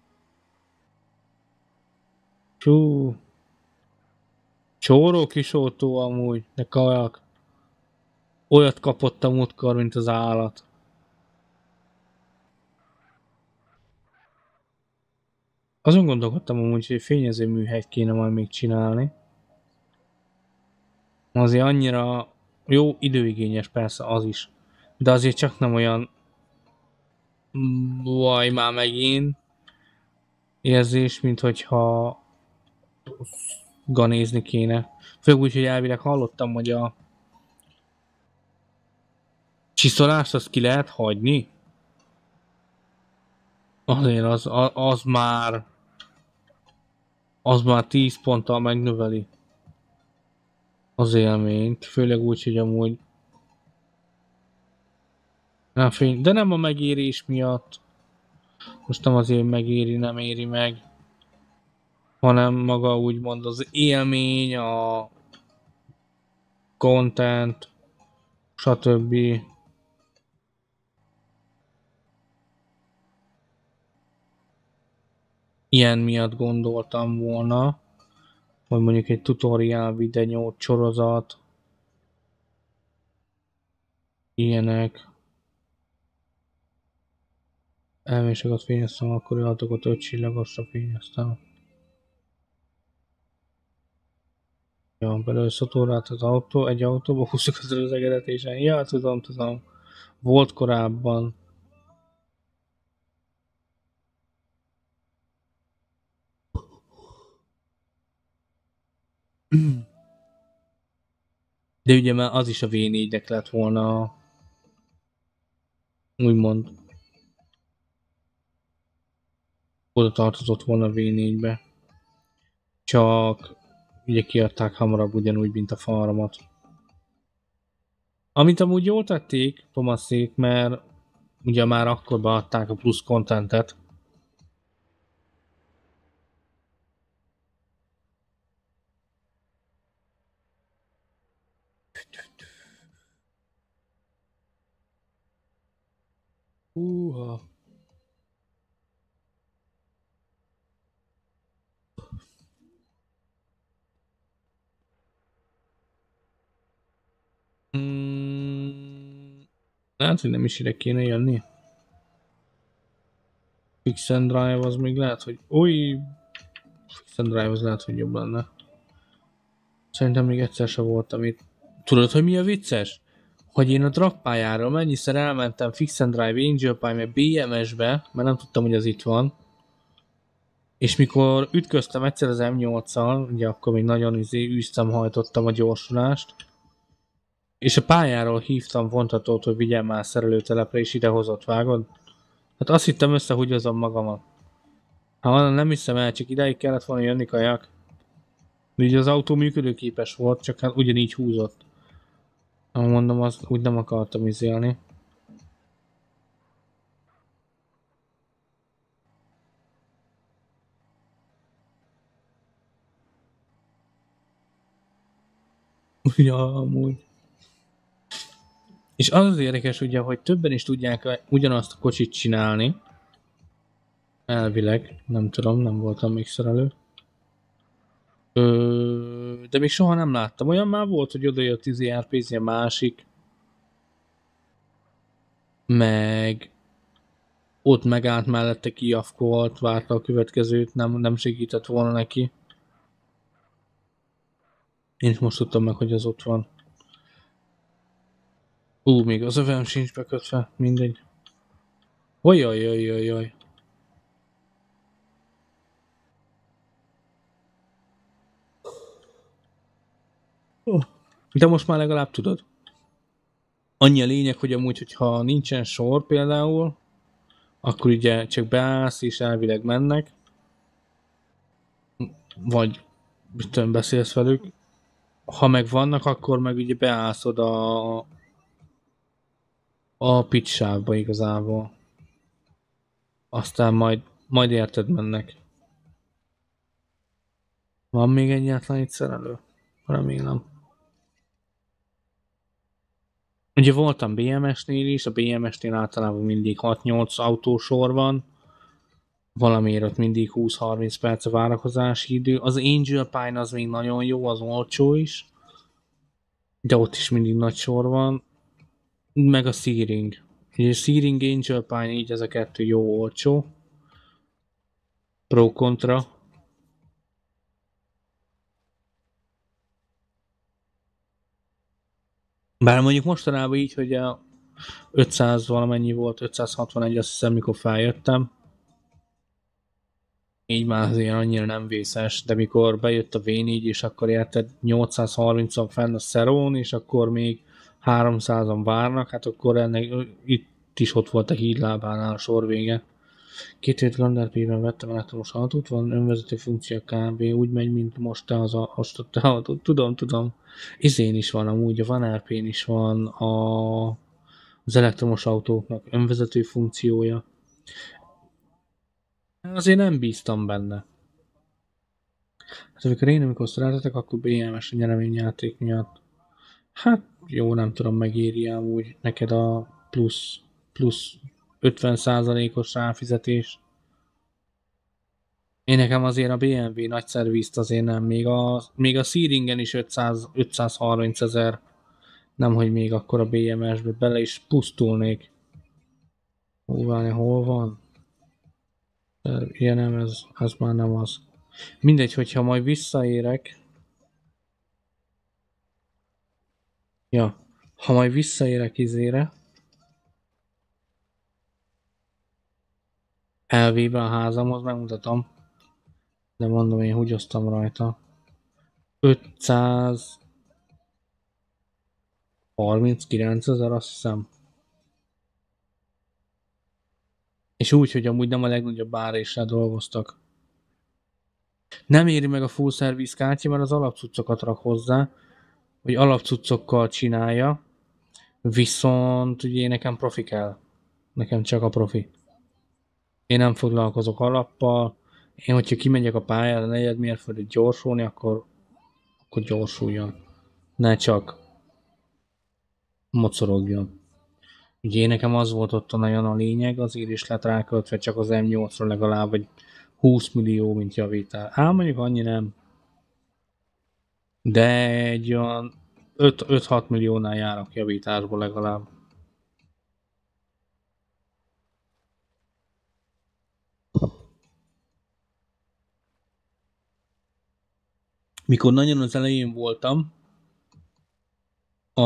[SPEAKER 1] Csú. Csóró kisótó amúgy, de kajak. Olyat kapott a múltkor, mint az állat. Azon gondolkodtam amúgy, hogy fényező műhelyt kéne majd még csinálni. Azért annyira jó, időigényes persze az is. De azért csak nem olyan vaj már megint érzés, mint hogyha ganézni kéne. Főleg úgy, hogy elvileg hallottam, hogy a Csiszolást azt ki lehet hagyni? Azért az, az, az már... Az már tíz ponttal megnöveli az élményt, főleg úgy, hogy amúgy... Nem fény, de nem a megérés miatt. Most nem azért megéri, nem éri meg. Hanem maga úgymond az élmény, a... content, stb. Ilyen miatt gondoltam volna, vagy mondjuk egy tutorial videó sorozat, ilyenek. Elmésokat fényeztem, akkor állatokat öt csillagosra fényeztem. Ja, belőle szatúrált az autó, egy autóba húzzuk az előzegedetésen. Ja, tudom, tudom. Volt korábban. De ugye már az is a vé négynek lett volna, úgymond, oda tartozott volna a vé négybe. Csak ugye kiadták hamarabb ugyanúgy, mint a farmat. Amit amúgy jól tették Thomasék, mert ugye már akkor beadták a plusz contentet. Húha. Hmm. Lehet, hogy nem is ide kéne jönni. Fix and Drive az még lehet, hogy... Új! Fix and Drive az lehet, hogy jobb lenne. Szerintem még egyszer se voltam itt. Tudod, hogy mi a vicces? Hogy én a dragpályára mennyiszer elmentem Fix and Drive, Angel Pie, meg bé em es-be, mert nem tudtam, hogy az itt van. És mikor ütköztem egyszer az em nyolccal, ugye akkor még nagyon izé, üztem, hajtottam a gyorsulást, és a pályáról hívtam vontatót, hogy vigyem már szerelőtelepre, és idehozott, vágod? Hát azt hittem, összehúgyozom magamat. Hát nem hiszem el, csak ideig kellett volna jönni kajak. Ugye az autó működőképes volt, csak hát ugyanígy húzott. Mondom, azt úgy nem akartam izélni. Ja, amúgy. És az az érdekes ugye, hogy többen is tudják ugyanazt a kocsit csinálni. Elvileg, nem tudom, nem voltam még szerelő. Ö, de még soha nem láttam. Olyan már volt, hogy odajött izé er pé-zni a másik. Meg ott megállt mellette, kijafkolt, várta a következőt, nem, nem segített volna neki. Én is most tudtam meg, hogy az ott van. Ú, még az övem sincs bekötve, mindegy. Ojjajjajjajjaj. De most már legalább tudod. Annyi a lényeg, hogy amúgy, hogyha nincsen sor például, akkor ugye csak beállsz és elvileg mennek. Vagy mit beszélsz velük. Ha meg vannak, akkor meg ugye beállsz oda a, a pitch sávba igazából. Aztán majd, majd érted mennek. Van még egyáltalán itt szerelő? Remélem. Ugye voltam bé em es-nél is, a bé em es-nél általában mindig hat-nyolc autósor van. Valamiért ott mindig húsz-harminc perc a várakozási idő. Az Angel Pine az még nagyon jó, az olcsó is. De ott is mindig nagy sor van. Meg a Searing. Ugye Searing, Angel Pine, így ez a kettő jó olcsó. Pro kontra. Bár mondjuk mostanában így, hogy a ötszáz valamennyi volt, ötszázhatvanegy, azt hiszem, mikor feljöttem. Így már azért annyira nem vészes, de mikor bejött a vé négy, és akkor érted nyolcszázharmincon fenn a Szerón, és akkor még háromszázan várnak, hát akkor ennek itt is ott volt a hídlábánál a sor vége. Két hét Gandalf-ben vettem elektromos autót, van önvezető funkció kb. Úgy megy, mint most te az a osztott autót. Tudom, tudom. Izén is van amúgy, a Van er pén is van a, az elektromos autóknak önvezető funkciója. Azért nem bíztam benne. Hát amikor én amikor szeretek, akkor bé em es a nyereményjáték miatt. Hát jó, nem tudom, megéri amúgy neked a plusz, plusz ötven százalékos ráfizetés. Én nekem azért a bé em vé nagy szervizt azért nem, még a, még a Searingen is ötszáz, ötszázharminc ezer, nemhogy még akkor a bé em es-be bele is pusztulnék. Hú, várj, hol van? Ilyen nem, ez, ez már nem az. Mindegy, hogyha majd visszaérek. Ja, ha majd visszaérek izére. Elvébe a házamhoz megmutatom. De mondom, én húgyoztam rajta. ötszázharminckilenc ezer, azt hiszem. És úgy, hogy amúgy nem a legnagyobb áréssel dolgoztak. Nem éri meg a full service kártya, mert az alapcuccokat rak hozzá, hogy alapcuccokkal csinálja, viszont ugye nekem profi kell. Nekem csak a profi. Én nem foglalkozok alappal. Én, hogyha kimegyek a pályára negyed mérföldet gyorsulni, akkor, akkor gyorsuljon. Ne csak mocorogjon. Ugye nekem az volt ott nagyon a lényeg, azért is lett ráköltve csak az em nyolcra legalább, vagy húsz millió, mint javítál. Ám mondjuk annyi nem. De egy olyan öt-hat milliónál járok javításból legalább. Mikor nagyon az elején voltam a,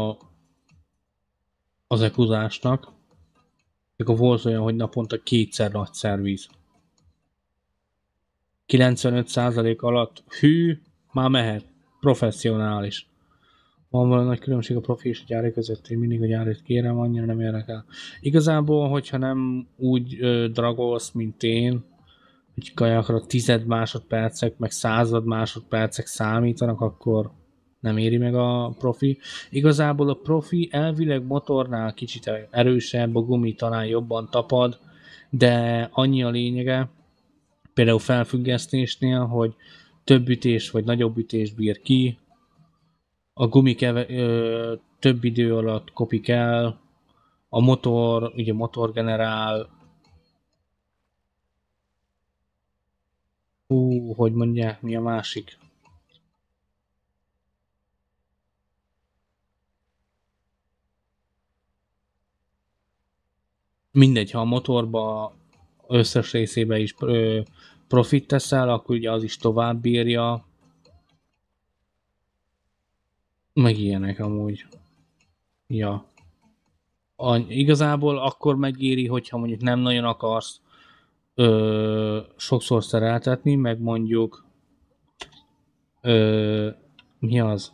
[SPEAKER 1] az ekuzásnak, akkor volt olyan, hogy naponta kétszer nagy szerviz. kilencvenöt százalék alatt hű, már mehet. Professzionális. Van valami nagy különbség a profi és a gyári között, én mindig a gyárit kérem, annyira nem érdekel. Igazából, hogyha nem úgy ö, dragolsz, mint én, hogy kajakra tized másodpercek, meg század másodpercek számítanak, akkor nem éri meg a profi. Igazából a profi elvileg motornál kicsit erősebb, a gumi talán jobban tapad, de annyi a lényege, például felfüggesztésnél, hogy több ütés vagy nagyobb ütés bír ki, a gumi keve, ö, több idő alatt kopik el, a motor, ugye motor generál, hú, hogy mondják, mi a másik? Mindegy, ha a motorba összes részébe is ö, profit teszel, akkor ugye az is tovább bírja, meg ilyenek amúgy. Ja. A, igazából akkor megéri, hogyha mondjuk nem nagyon akarsz ö, sokszor szereltetni, meg mondjuk ö, mi az?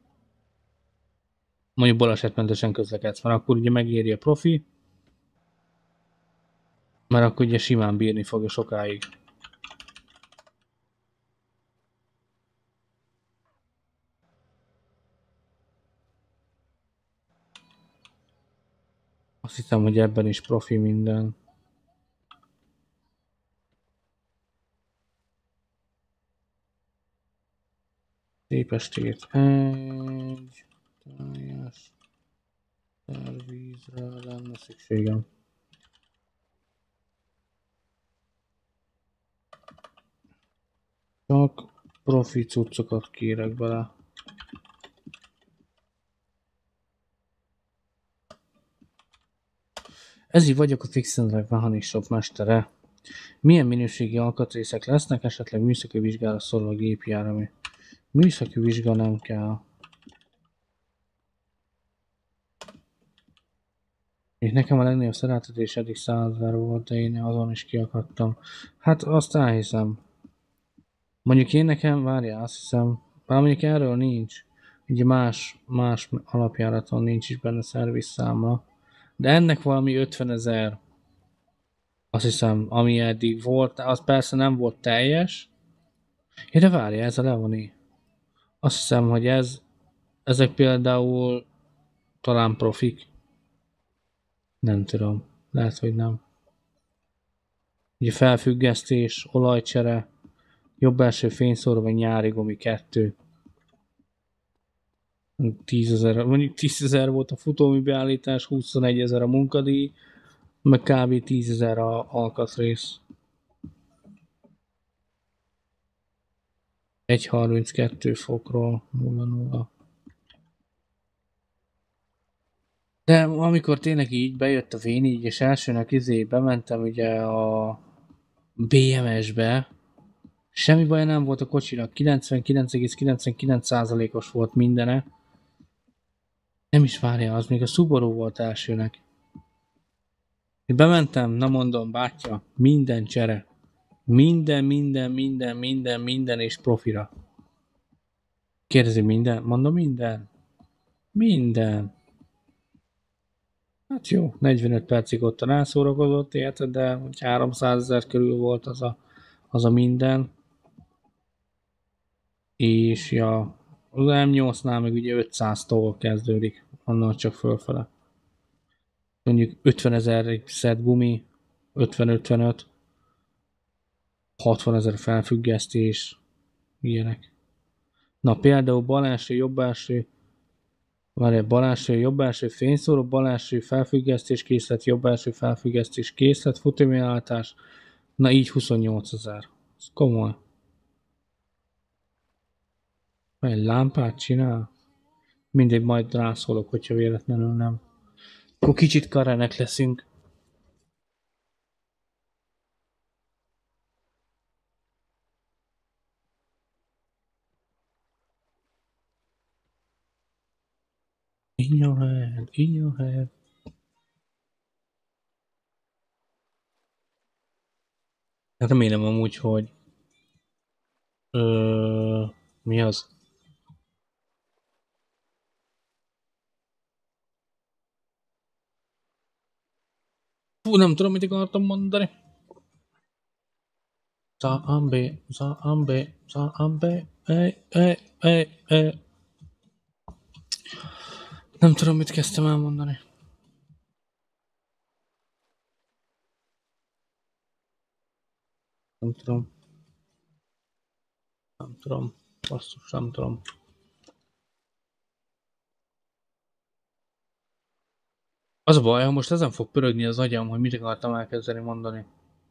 [SPEAKER 1] Mondjuk balesetmentesen közlekedsz, mert akkor ugye megéri a profi, mert akkor ugye simán bírni fogja sokáig. Azt hiszem, hogy ebben is profi minden. Szép estét. Egy teljes szervízre lenne szükségem. Csak profi cuccokat kérek bele. Ezért vagyok a Fixenreg Mechanic Shop mestere. Milyen minőségi alkatrészek lesznek, esetleg műszaki vizsgára szól a gépjármű. Műszaki vizsga nem kell. És nekem a legnagyobb szereltetés eddig százezer volt, de én azon is kiakadtam. Hát azt elhiszem. Mondjuk én nekem, várjál, azt hiszem, bár mondjuk erről nincs. ugye más, más alapjáraton nincs is benne szervizszámla. De ennek valami ötvenezer, azt hiszem, ami eddig volt, az persze nem volt teljes. Ja, de várja, ez a Leoni. Azt hiszem, hogy ez, ezek például talán profik. Nem tudom. Lehet, hogy nem. Ugye felfüggesztés, olajcsere, jobb első fényszóró, vagy nyári gumi kettő. tízezer, mondjuk tízezer volt a futómű beállítás, huszonegyezer a munkadíj, meg kb. tízezer a alkatrész. egy harminckettő fokról nulla nulla. De amikor tényleg így bejött a vé négy, és elsőnek izé bementem ugye a bé em es-be, semmi baj nem volt a kocsinak, kilencvenkilenc egész kilencvenkilenc százalékos volt mindene. Nem is várja, az még a Subaru volt elsőnek. Én bementem, na mondom, bátya, minden csere. Minden, minden, minden, minden, minden és profira. Kérdezi minden? Mondom minden. Minden. Hát jó, negyvenöt percig ott rászórakozott, érted, de hogy háromszázezer körül volt az a, az a minden. És ja, az em nyolcnál meg ugye ötszáztól kezdődik, annál csak fölfele. Mondjuk ötvenezer egy szett gumi, ötven-ötvenöt, hatvanezer felfüggesztés, ilyenek. Na például bal első, jobb első, várjál, bal első, jobb első fényszóró, bal első felfüggesztés készlet, jobb első felfüggesztés készlet, futóműállítás, na így huszonnyolcezer. Ez komoly. Egy lámpát csinál? Mindegy, majd rászólok, hogyha véletlenül nem. Akkor kicsit karenek leszünk. In your head, in your head. Hát remélem amúgy, hogy Ö... mi az? Fú, nem tudom, mit akartam mondani. Zombie, zombie, zombie, ej, ej, ej, ej. Nem tudom, mit kezdtem elmondani. Nem tudom. Nem tudom. Basszus, nem tudom. Az a baj, ha most ezen fog pörögni az agyam, hogy mit akartam elkezdeni mondani.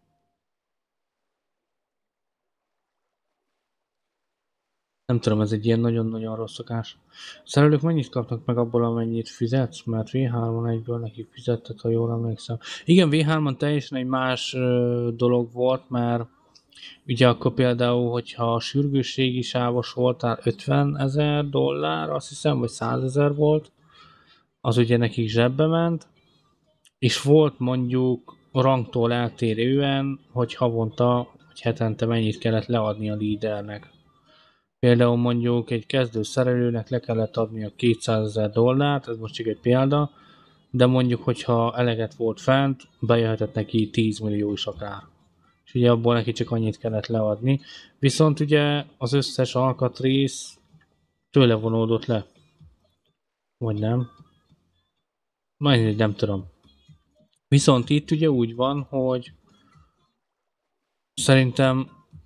[SPEAKER 1] Nem tudom, ez egy ilyen nagyon-nagyon rossz szokás. Szerelők mennyit kapnak meg abból, amennyit fizetsz? Mert vé hármon egyből nekik fizetted, ha jól emlékszem. Igen, vé hármon teljesen egy más ö, dolog volt, mert ugye akkor például, hogyha a sürgősségi sávos voltál ötven ezer dollár, azt hiszem, vagy száz ezer volt, az ugye nekik zsebbe ment, és volt mondjuk rangtól eltérően, hogy havonta, vagy hetente mennyit kellett leadni a lídernek. Például mondjuk egy kezdő szerelőnek le kellett adni a kétszázezer dollárt, ez most csak egy példa, de mondjuk, hogyha eleget volt fent, bejöhetett neki tíz millió is akár. És ugye abból neki csak annyit kellett leadni. Viszont ugye az összes alkatrész tőle vonódott le. Vagy nem? Majd nem tudom. Viszont itt ugye úgy van, hogy szerintem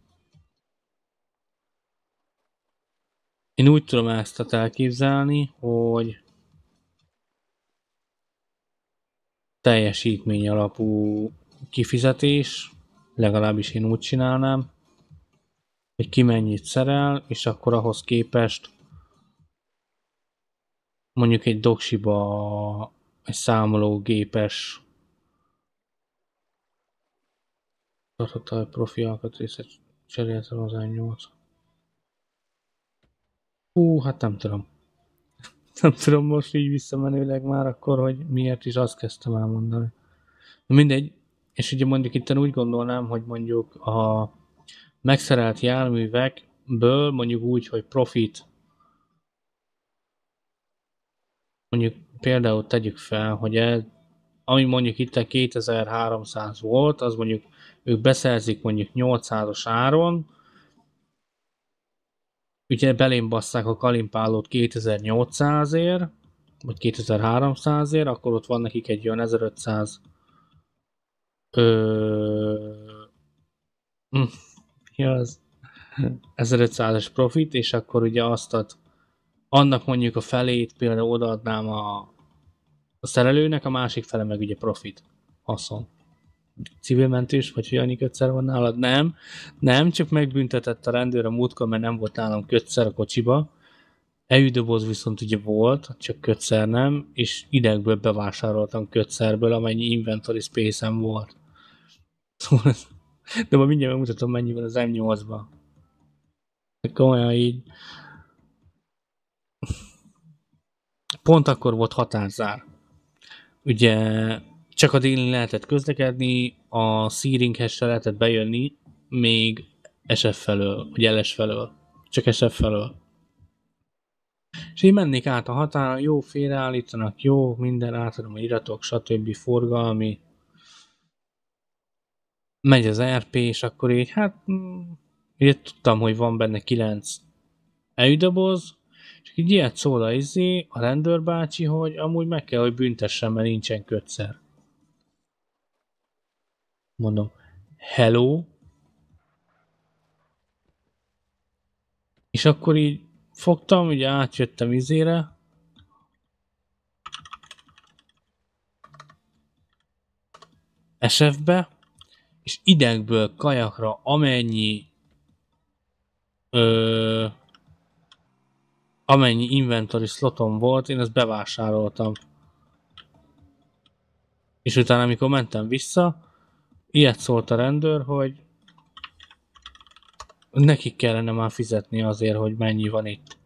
[SPEAKER 1] én úgy tudom ezt elképzelni, hogy teljesítmény alapú kifizetés, legalábbis én úgy csinálnám, hogy ki mennyit szerel, és akkor ahhoz képest mondjuk egy doksiba egy számológépes tartotta profi alkatrészet cseréltem az em nyolc. Hú, hát nem tudom. Nem tudom most így visszamenőleg már akkor, hogy miért is azt kezdtem elmondani. De mindegy, és ugye mondjuk itt úgy gondolnám, hogy mondjuk a megszerelt járművekből mondjuk úgy, hogy profit mondjuk például tegyük fel, hogy ez, ami mondjuk itt a kétezer-háromszáz volt, az mondjuk ők beszerzik mondjuk nyolcszázas áron, ugye belém basszák a kalimpálót kétezer-nyolcszázért, vagy kétezer-háromszázért, akkor ott van nekik egy olyan ezerötszáz ö... hm, mi az? ezerötszázas profit, és akkor ugye azt ad, annak mondjuk a felét például odaadnám a, a szerelőnek, a másik fele meg ugye profit, haszon. Civilmentős, vagy hogy annyi kötszer van nálad? Nem, nem, csak megbüntetett a rendőr a múltkor, mert nem volt nálam kötszer a kocsiba. Elüdoboz viszont ugye volt, csak kötszer nem, és idegből bevásároltam kötszerből, amennyi inventory space-em volt. Szóval, de ma mindjárt megmutatom, mennyi van az em nyolcban. Komolyan így. Pont akkor volt határzár. Ugye csak a délin lehetett közlekedni, a Searinghez se lehetett bejönni, még es ef felől, vagy el es felől. Csak es ef felől. És én mennék át a határon, jó, félreállítanak, jó, minden átadom a iratok, stb. Forgalmi. Megy az er pé, és akkor így, hát, ugye tudtam, hogy van benne kilenc elüdoboz, és így ilyet szól a izé, a rendőrbácsi, hogy amúgy meg kell, hogy büntessen, mert nincsen kötszer. Mondom, hello? És akkor így fogtam, ugye átjöttem izére, es ef-be, és idegből kajakra amennyi ö, amennyi inventory slotom volt, én ezt bevásároltam. És utána, amikor mentem vissza, ilyet szólt a rendőr, hogy nekik kellene már fizetni azért, hogy mennyi van itt.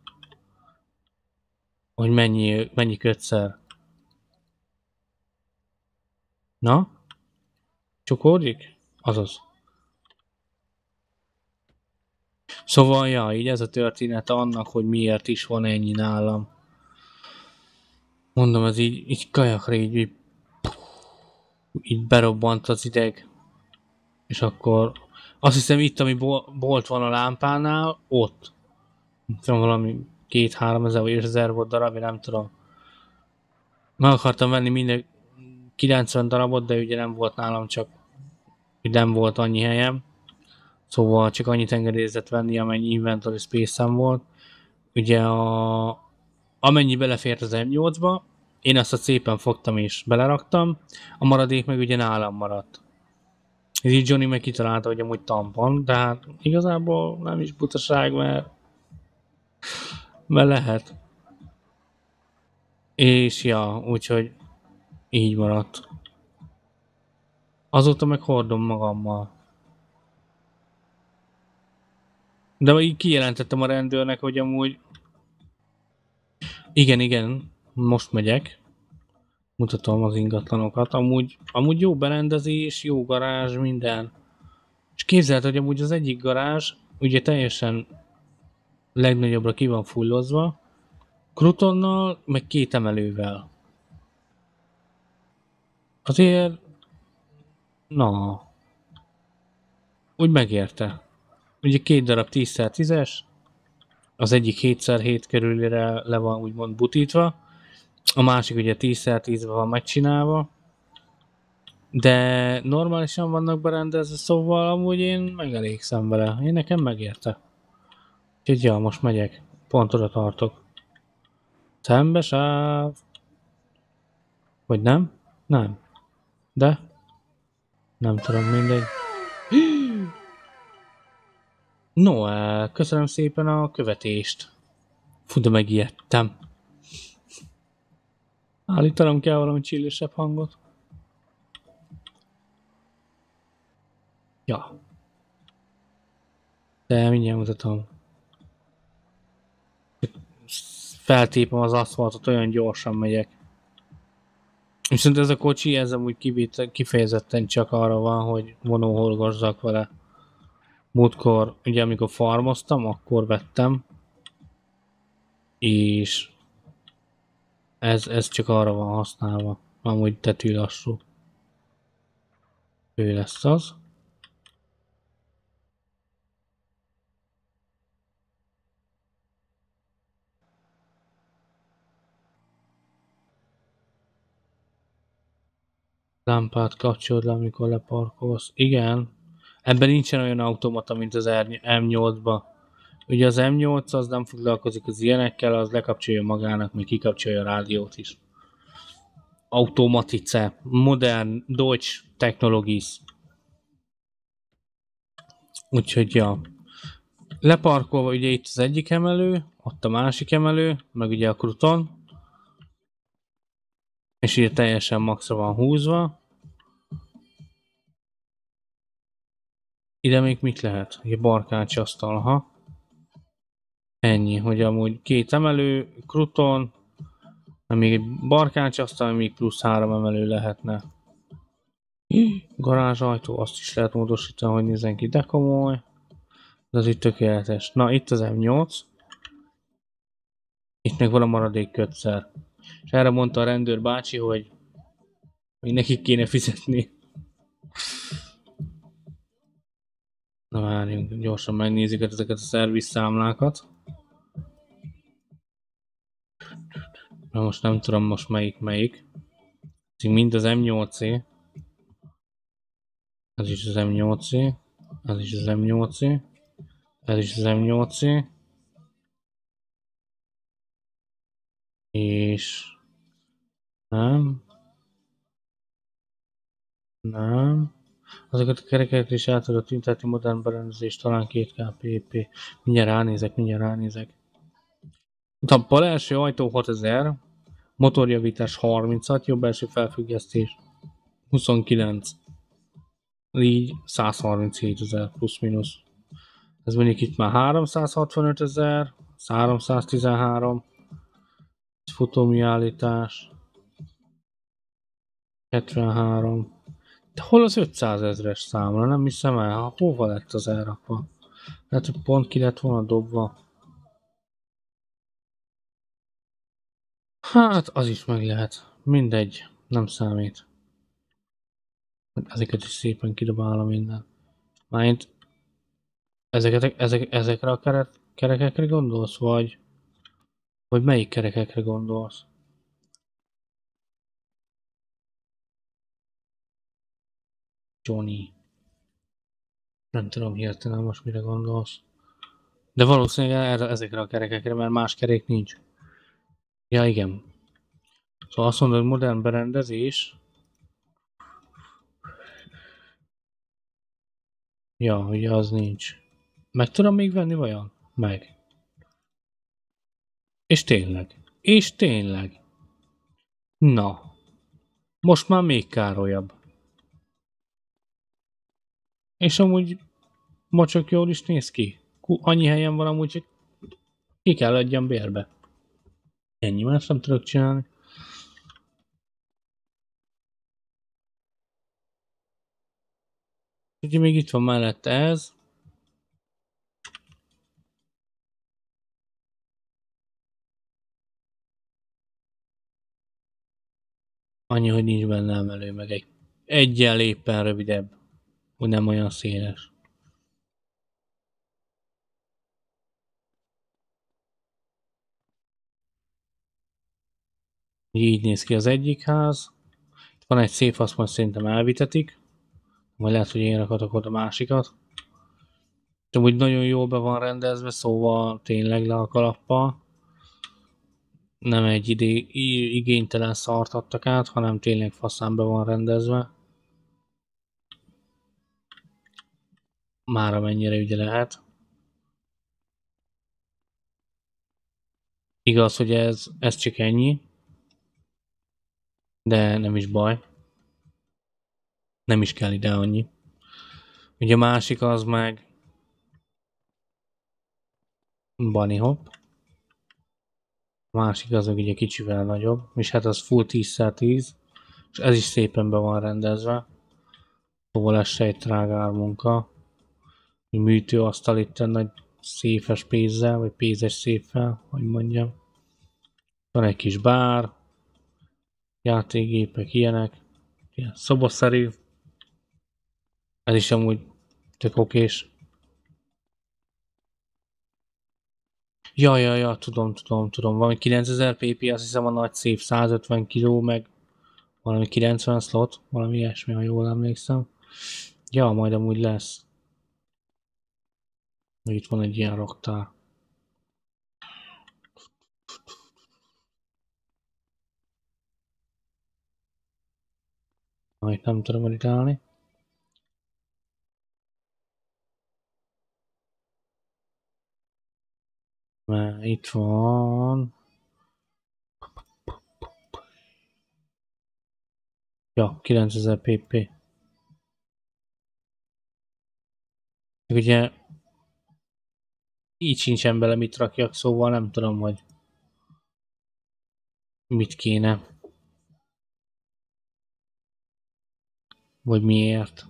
[SPEAKER 1] Hogy mennyi, mennyi kötszer. Na? Csukódik? Azaz. Szóval, ja, így ez a történet annak, hogy miért is van ennyi nálam. Mondom, ez így, így kajakra így, így, így berobbant az ideg. És akkor azt hiszem itt, ami bolt van a lámpánál, ott. Tudom, valami két-három ezer vagy ezer volt darab, én nem tudom. Meg akartam venni minden kilencven darabot, de ugye nem volt nálam, csak nem volt annyi helyem. Szóval csak annyit engedélyezett venni, amennyi inventory space-em volt. Ugye a... amennyi belefért az em nyolcba, én azt a szépen fogtam és beleraktam, a maradék meg ugye nálam maradt. Ez így Johnny meg kitalálta, hogy amúgy tampon, de hát igazából nem is butaság, mert, mert lehet. És ja, úgyhogy így maradt. Azóta meg hordom magammal. De így kijelentettem a rendőrnek, hogy amúgy igen, igen, most megyek. Mutatom az ingatlanokat. Amúgy, amúgy jó berendezés, jó garázs, minden. És képzeld, hogy amúgy az egyik garázs ugye teljesen legnagyobbra ki van fullozva, krutonnal, meg két emelővel. Azért, na, úgy megérte. Ugye két darab tíz szer tízes, az egyik hét szer hét körülire le van úgymond butítva, a másik ugye tíz szer tízbe van megcsinálva, de normálisan vannak berendezve, szóval amúgy én megelégszem vele, én nekem megérte. Úgyhogy ja, most megyek, pont oda tartok. Szembesáv. Vagy nem? Nem. De? Nem tudom, mindegy. Noel, köszönöm szépen a követést. Fú, de megijedtem. Állítanom kell valami csillősebb hangot. Ja. De mindjárt mutatom. Feltépem az aszfaltot, olyan gyorsan megyek. Viszont ez a kocsi, ez amúgy kivét, kifejezetten csak arra van, hogy vonóhorgozzak vele. Múltkor, ugye amikor farmoztam, akkor vettem. És Ez, ez csak arra van használva. Amúgy tetű lassú. Ő lesz az. Lámpát kapcsolod le, amikor leparkolsz. Igen. Ebben nincsen olyan automata, mint az em nyolcban. Ugye az em nyolc az nem foglalkozik az ilyenekkel, az lekapcsolja magának, még kikapcsolja a rádiót is. Automatice, modern Deutsch Technologies. Úgyhogy ja. Leparkolva ugye itt az egyik emelő, ott a másik emelő, meg ugye a kruton. És ugye teljesen maxra van húzva. Ide még mit lehet? Egy barkácsasztal, ha? Ennyi, hogy amúgy két emelő, kruton, még egy barkácsasztal, még plusz három emelő lehetne. Garázsajtó, azt is lehet módosítani, hogy nézzen ki, de komoly. De az itt tökéletes. Na, itt az em nyolc. Itt meg van a maradék kötszer. És erre mondta a rendőr bácsi, hogy még nekik kéne fizetni. Na várjunk, gyorsan megnézzük ezeket a szervizszámlákat. Na most nem tudom most melyik melyik. Mind az em nyolcé. Ez is az em nyolcé. Ez is az em nyolcé. Ez is az em nyolcé. És... Nem. Nem. Azokat a kerekeket is át tudod tüntetni, modern berendezés, talán két ká pé pé. Mindjárt ránézek, mindjárt ránézek. A bal első ajtó hatezer, motorjavítás harminchat, jobb első felfüggesztés huszonkilenc. Így száz harminchét ezer plusz-minusz. Ez mondjuk itt már háromszázhatvanöt ezer, háromszáztizenhárom. Futóműállítás. hetvenhárom. De hol az ötszázezres számla? Nem hiszem el. Hova lett az elrakva? Lehet, hogy pont ki lett volna dobva. Hát, az is meg lehet. Mindegy. Nem számít. Ezeket is szépen kidobálom minden. Mármint ezeket, ezek, ezekre a keret, kerekekre gondolsz, vagy vagy melyik kerekekre gondolsz? Johnny. Nem tudom hirtelen most mire gondolsz. De valószínűleg erre, ezekre a kerekekre, mert más kerék nincs. Ja, igen. Szóval azt mondod, modern berendezés. Ja, ugye az nincs. Meg tudom még venni vajon? Meg. És tényleg. És tényleg. Na. Most már még károlyabb. És amúgy mocsok jól is néz ki. Annyi helyen van amúgy, hogy ki kell adjam bérbe. Ennyi, más nem tudok csinálni. Ugye még itt van mellette ez. Annyi, hogy nincs benne emelő, meg egy eggyel éppen rövidebb. Hogy nem olyan széles. Így néz ki az egyik ház. Itt van egy szép, azt majd szerintem elvitetik. Vagy lehet, hogy én rakatok oda másikat. De úgy nagyon jól be van rendezve, szóval tényleg le a kalappal. Nem egy idé, igénytelen szart adtak át, hanem tényleg faszán be van rendezve. Már amennyire ugye lehet. Igaz, hogy ez, ez csak ennyi. De nem is baj. Nem is kell ide annyi. Ugye a másik az meg bunny hop. A másik az meg ugye kicsivel nagyobb. És hát az full tíz szer tíz. És ez is szépen be van rendezve. Szóval ez se egy trágár munka. Műtőasztal itt nagy széfes pénzzel, vagy pénzes széffel, hogy mondjam. Van egy kis bár. játékgépek, ilyenek. Ilyen szobaszerű. Ez is amúgy tök okés. Ja, ja, ja, tudom, tudom, tudom. Valami kilencezer pé pé, azt hiszem a nagy szép száz ötven kiló, meg valami kilencven slot, valami ilyesmi, ha jól emlékszem. Ja, majd amúgy lesz. Itt van egy ilyen raktár. Majd nem tudom editálni. Mert itt van... Ja, kilencezer pé pé. Ugye így sincsen bele mit rakjak, szóval nem tudom, hogy mit kéne. Vagy miért.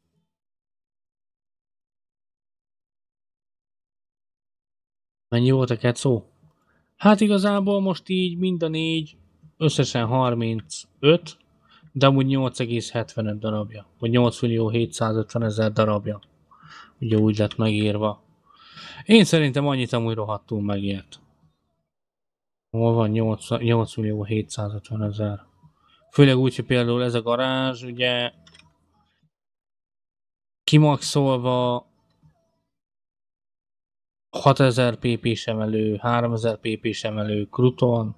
[SPEAKER 1] Mennyi volt a ketszó? Hát igazából most így mind a négy összesen harmincöt, de amúgy nyolc egész hetvenöt darabja. Vagy nyolc millió hétszázötven ezer darabja. Ugye úgy lett megírva. Én szerintem annyit amúgy rohadtul megért. Hol van nyolc millió hétszázötven ezer. Főleg úgy, hogy például ez a garázs, ugye kimaxolva hatezer pé pés emelő, háromezer pé pés emelő, Kruton,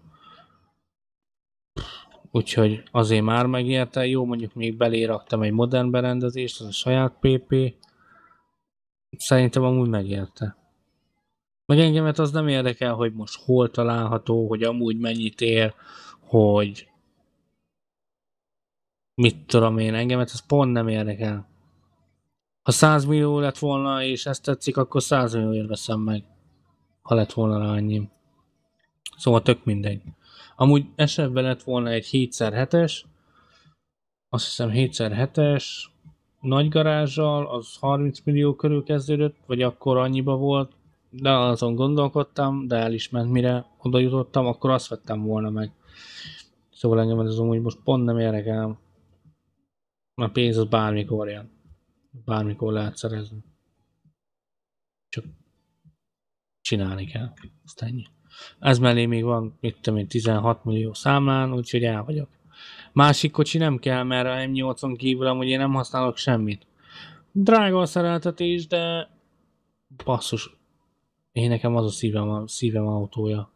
[SPEAKER 1] úgyhogy azért már megérte. Jó, mondjuk még belé raktam egy modern berendezést, az a saját pé pé. Szerintem amúgy megérte. Meg engemet az nem érdekel, hogy most hol található, hogy amúgy mennyit ér, hogy mit tudom én, engemet ez pont nem érdekel. Ha száz millió lett volna, és ezt tetszik, akkor száz millióért veszem meg. Ha lett volna rá annyim. Szóval tök mindegy. Amúgy esetben lett volna egy hét szer hetes, azt hiszem hét szer hetes, nagy garázsal, az harminc millió körül kezdődött, vagy akkor annyiba volt, de azon gondolkodtam, de el is ment, mire oda jutottam, akkor azt vettem volna meg. Szóval engem ez amúgy most pont nem érdekel. A pénz az bármikor jön. Bármikor lehet szerezni. Csak csinálni kell. Azt ennyi. Ez mellé még van, mit tudom én, tizenhat millió számlán, úgyhogy el vagyok. Másik kocsi nem kell, mert a em nyolcon kívül amúgy én nem használok semmit. Drága a szereltetés, de basszus, én nekem az a szívem, a szívem autója.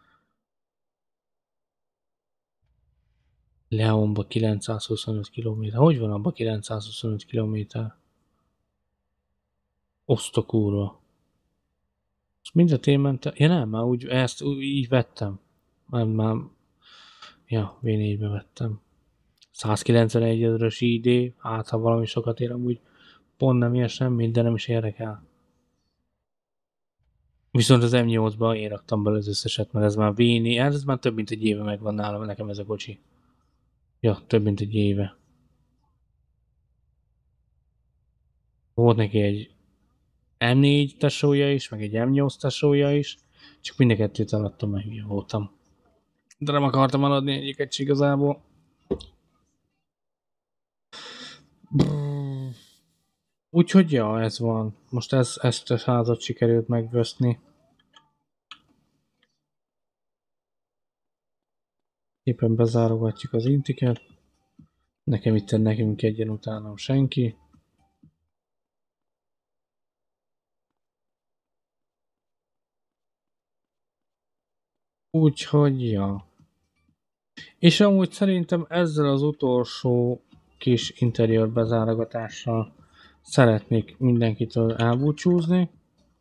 [SPEAKER 1] Leonba kilencszázhuszonöt kilométer. Hogy van abba kilencszázhuszonöt kilométer? Oszta kurva. Mindent én mentem. Ja nem, már úgy, ezt úgy, így vettem. Már, már, ja, vé négybe vettem. százkilencvenegy ezeres i dé, hát ha valami sokat ér, amúgy pont nem ér semmit, de nem is érdekel. Viszont az em nyolcba én raktam bele az összeset, mert ez már vé négy, ez már több mint egy éve megvan nálam nekem ez a kocsi. Ja, több mint egy éve. Volt neki egy em négy tesója is, meg egy em nyolc tesója is, csak mind a kettőt eladtam, meg hülye voltam. De nem akartam eladni egyiket igazából. Úgyhogy ja, ez van. Most ez, ezt a házat sikerült megveszni. Éppen bezárogatjuk az intiket. Nekem itt nekünk egyen utánam senki. Úgyhogy ja. És amúgy szerintem ezzel az utolsó kis interiőr bezárogatással szeretnék mindenkitől elbúcsúzni.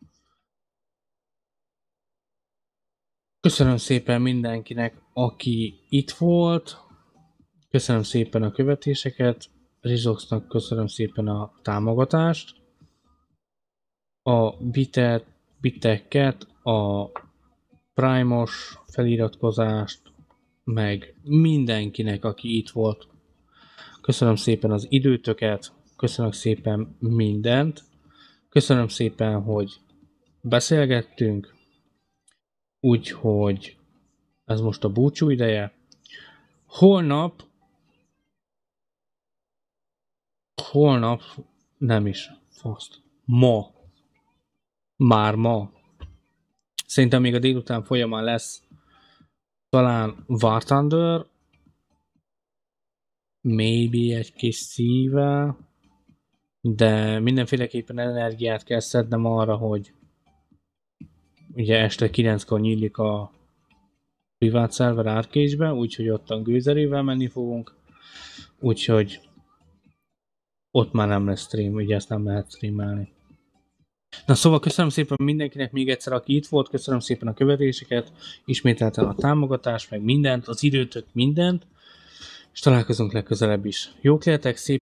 [SPEAKER 1] Köszönöm szépen mindenkinek, aki itt volt. Köszönöm szépen a követéseket. Rizoxnak köszönöm szépen a támogatást. A bitet, biteket, a Prime-os feliratkozást, meg mindenkinek, aki itt volt. Köszönöm szépen az időtöket, köszönöm szépen mindent, köszönöm szépen, hogy beszélgettünk, úgyhogy ez most a búcsú ideje. Holnap... Holnap... Nem is. Faszt. Ma. Már ma. Szerintem még a délután folyamán lesz talán War Thunder, maybe egy kis szíve, de mindenféleképpen energiát kell szednem arra, hogy ugye este kilenckor nyílik a privát szerver Arcade-be, úgyhogy ott a gőzerővel menni fogunk, úgyhogy ott már nem lesz stream, ugye ezt nem lehet streamelni. Na szóval köszönöm szépen mindenkinek még egyszer, aki itt volt, köszönöm szépen a követéseket, ismételten a támogatást, meg mindent, az időtök, mindent, és találkozunk legközelebb is. Jók lehetek, szép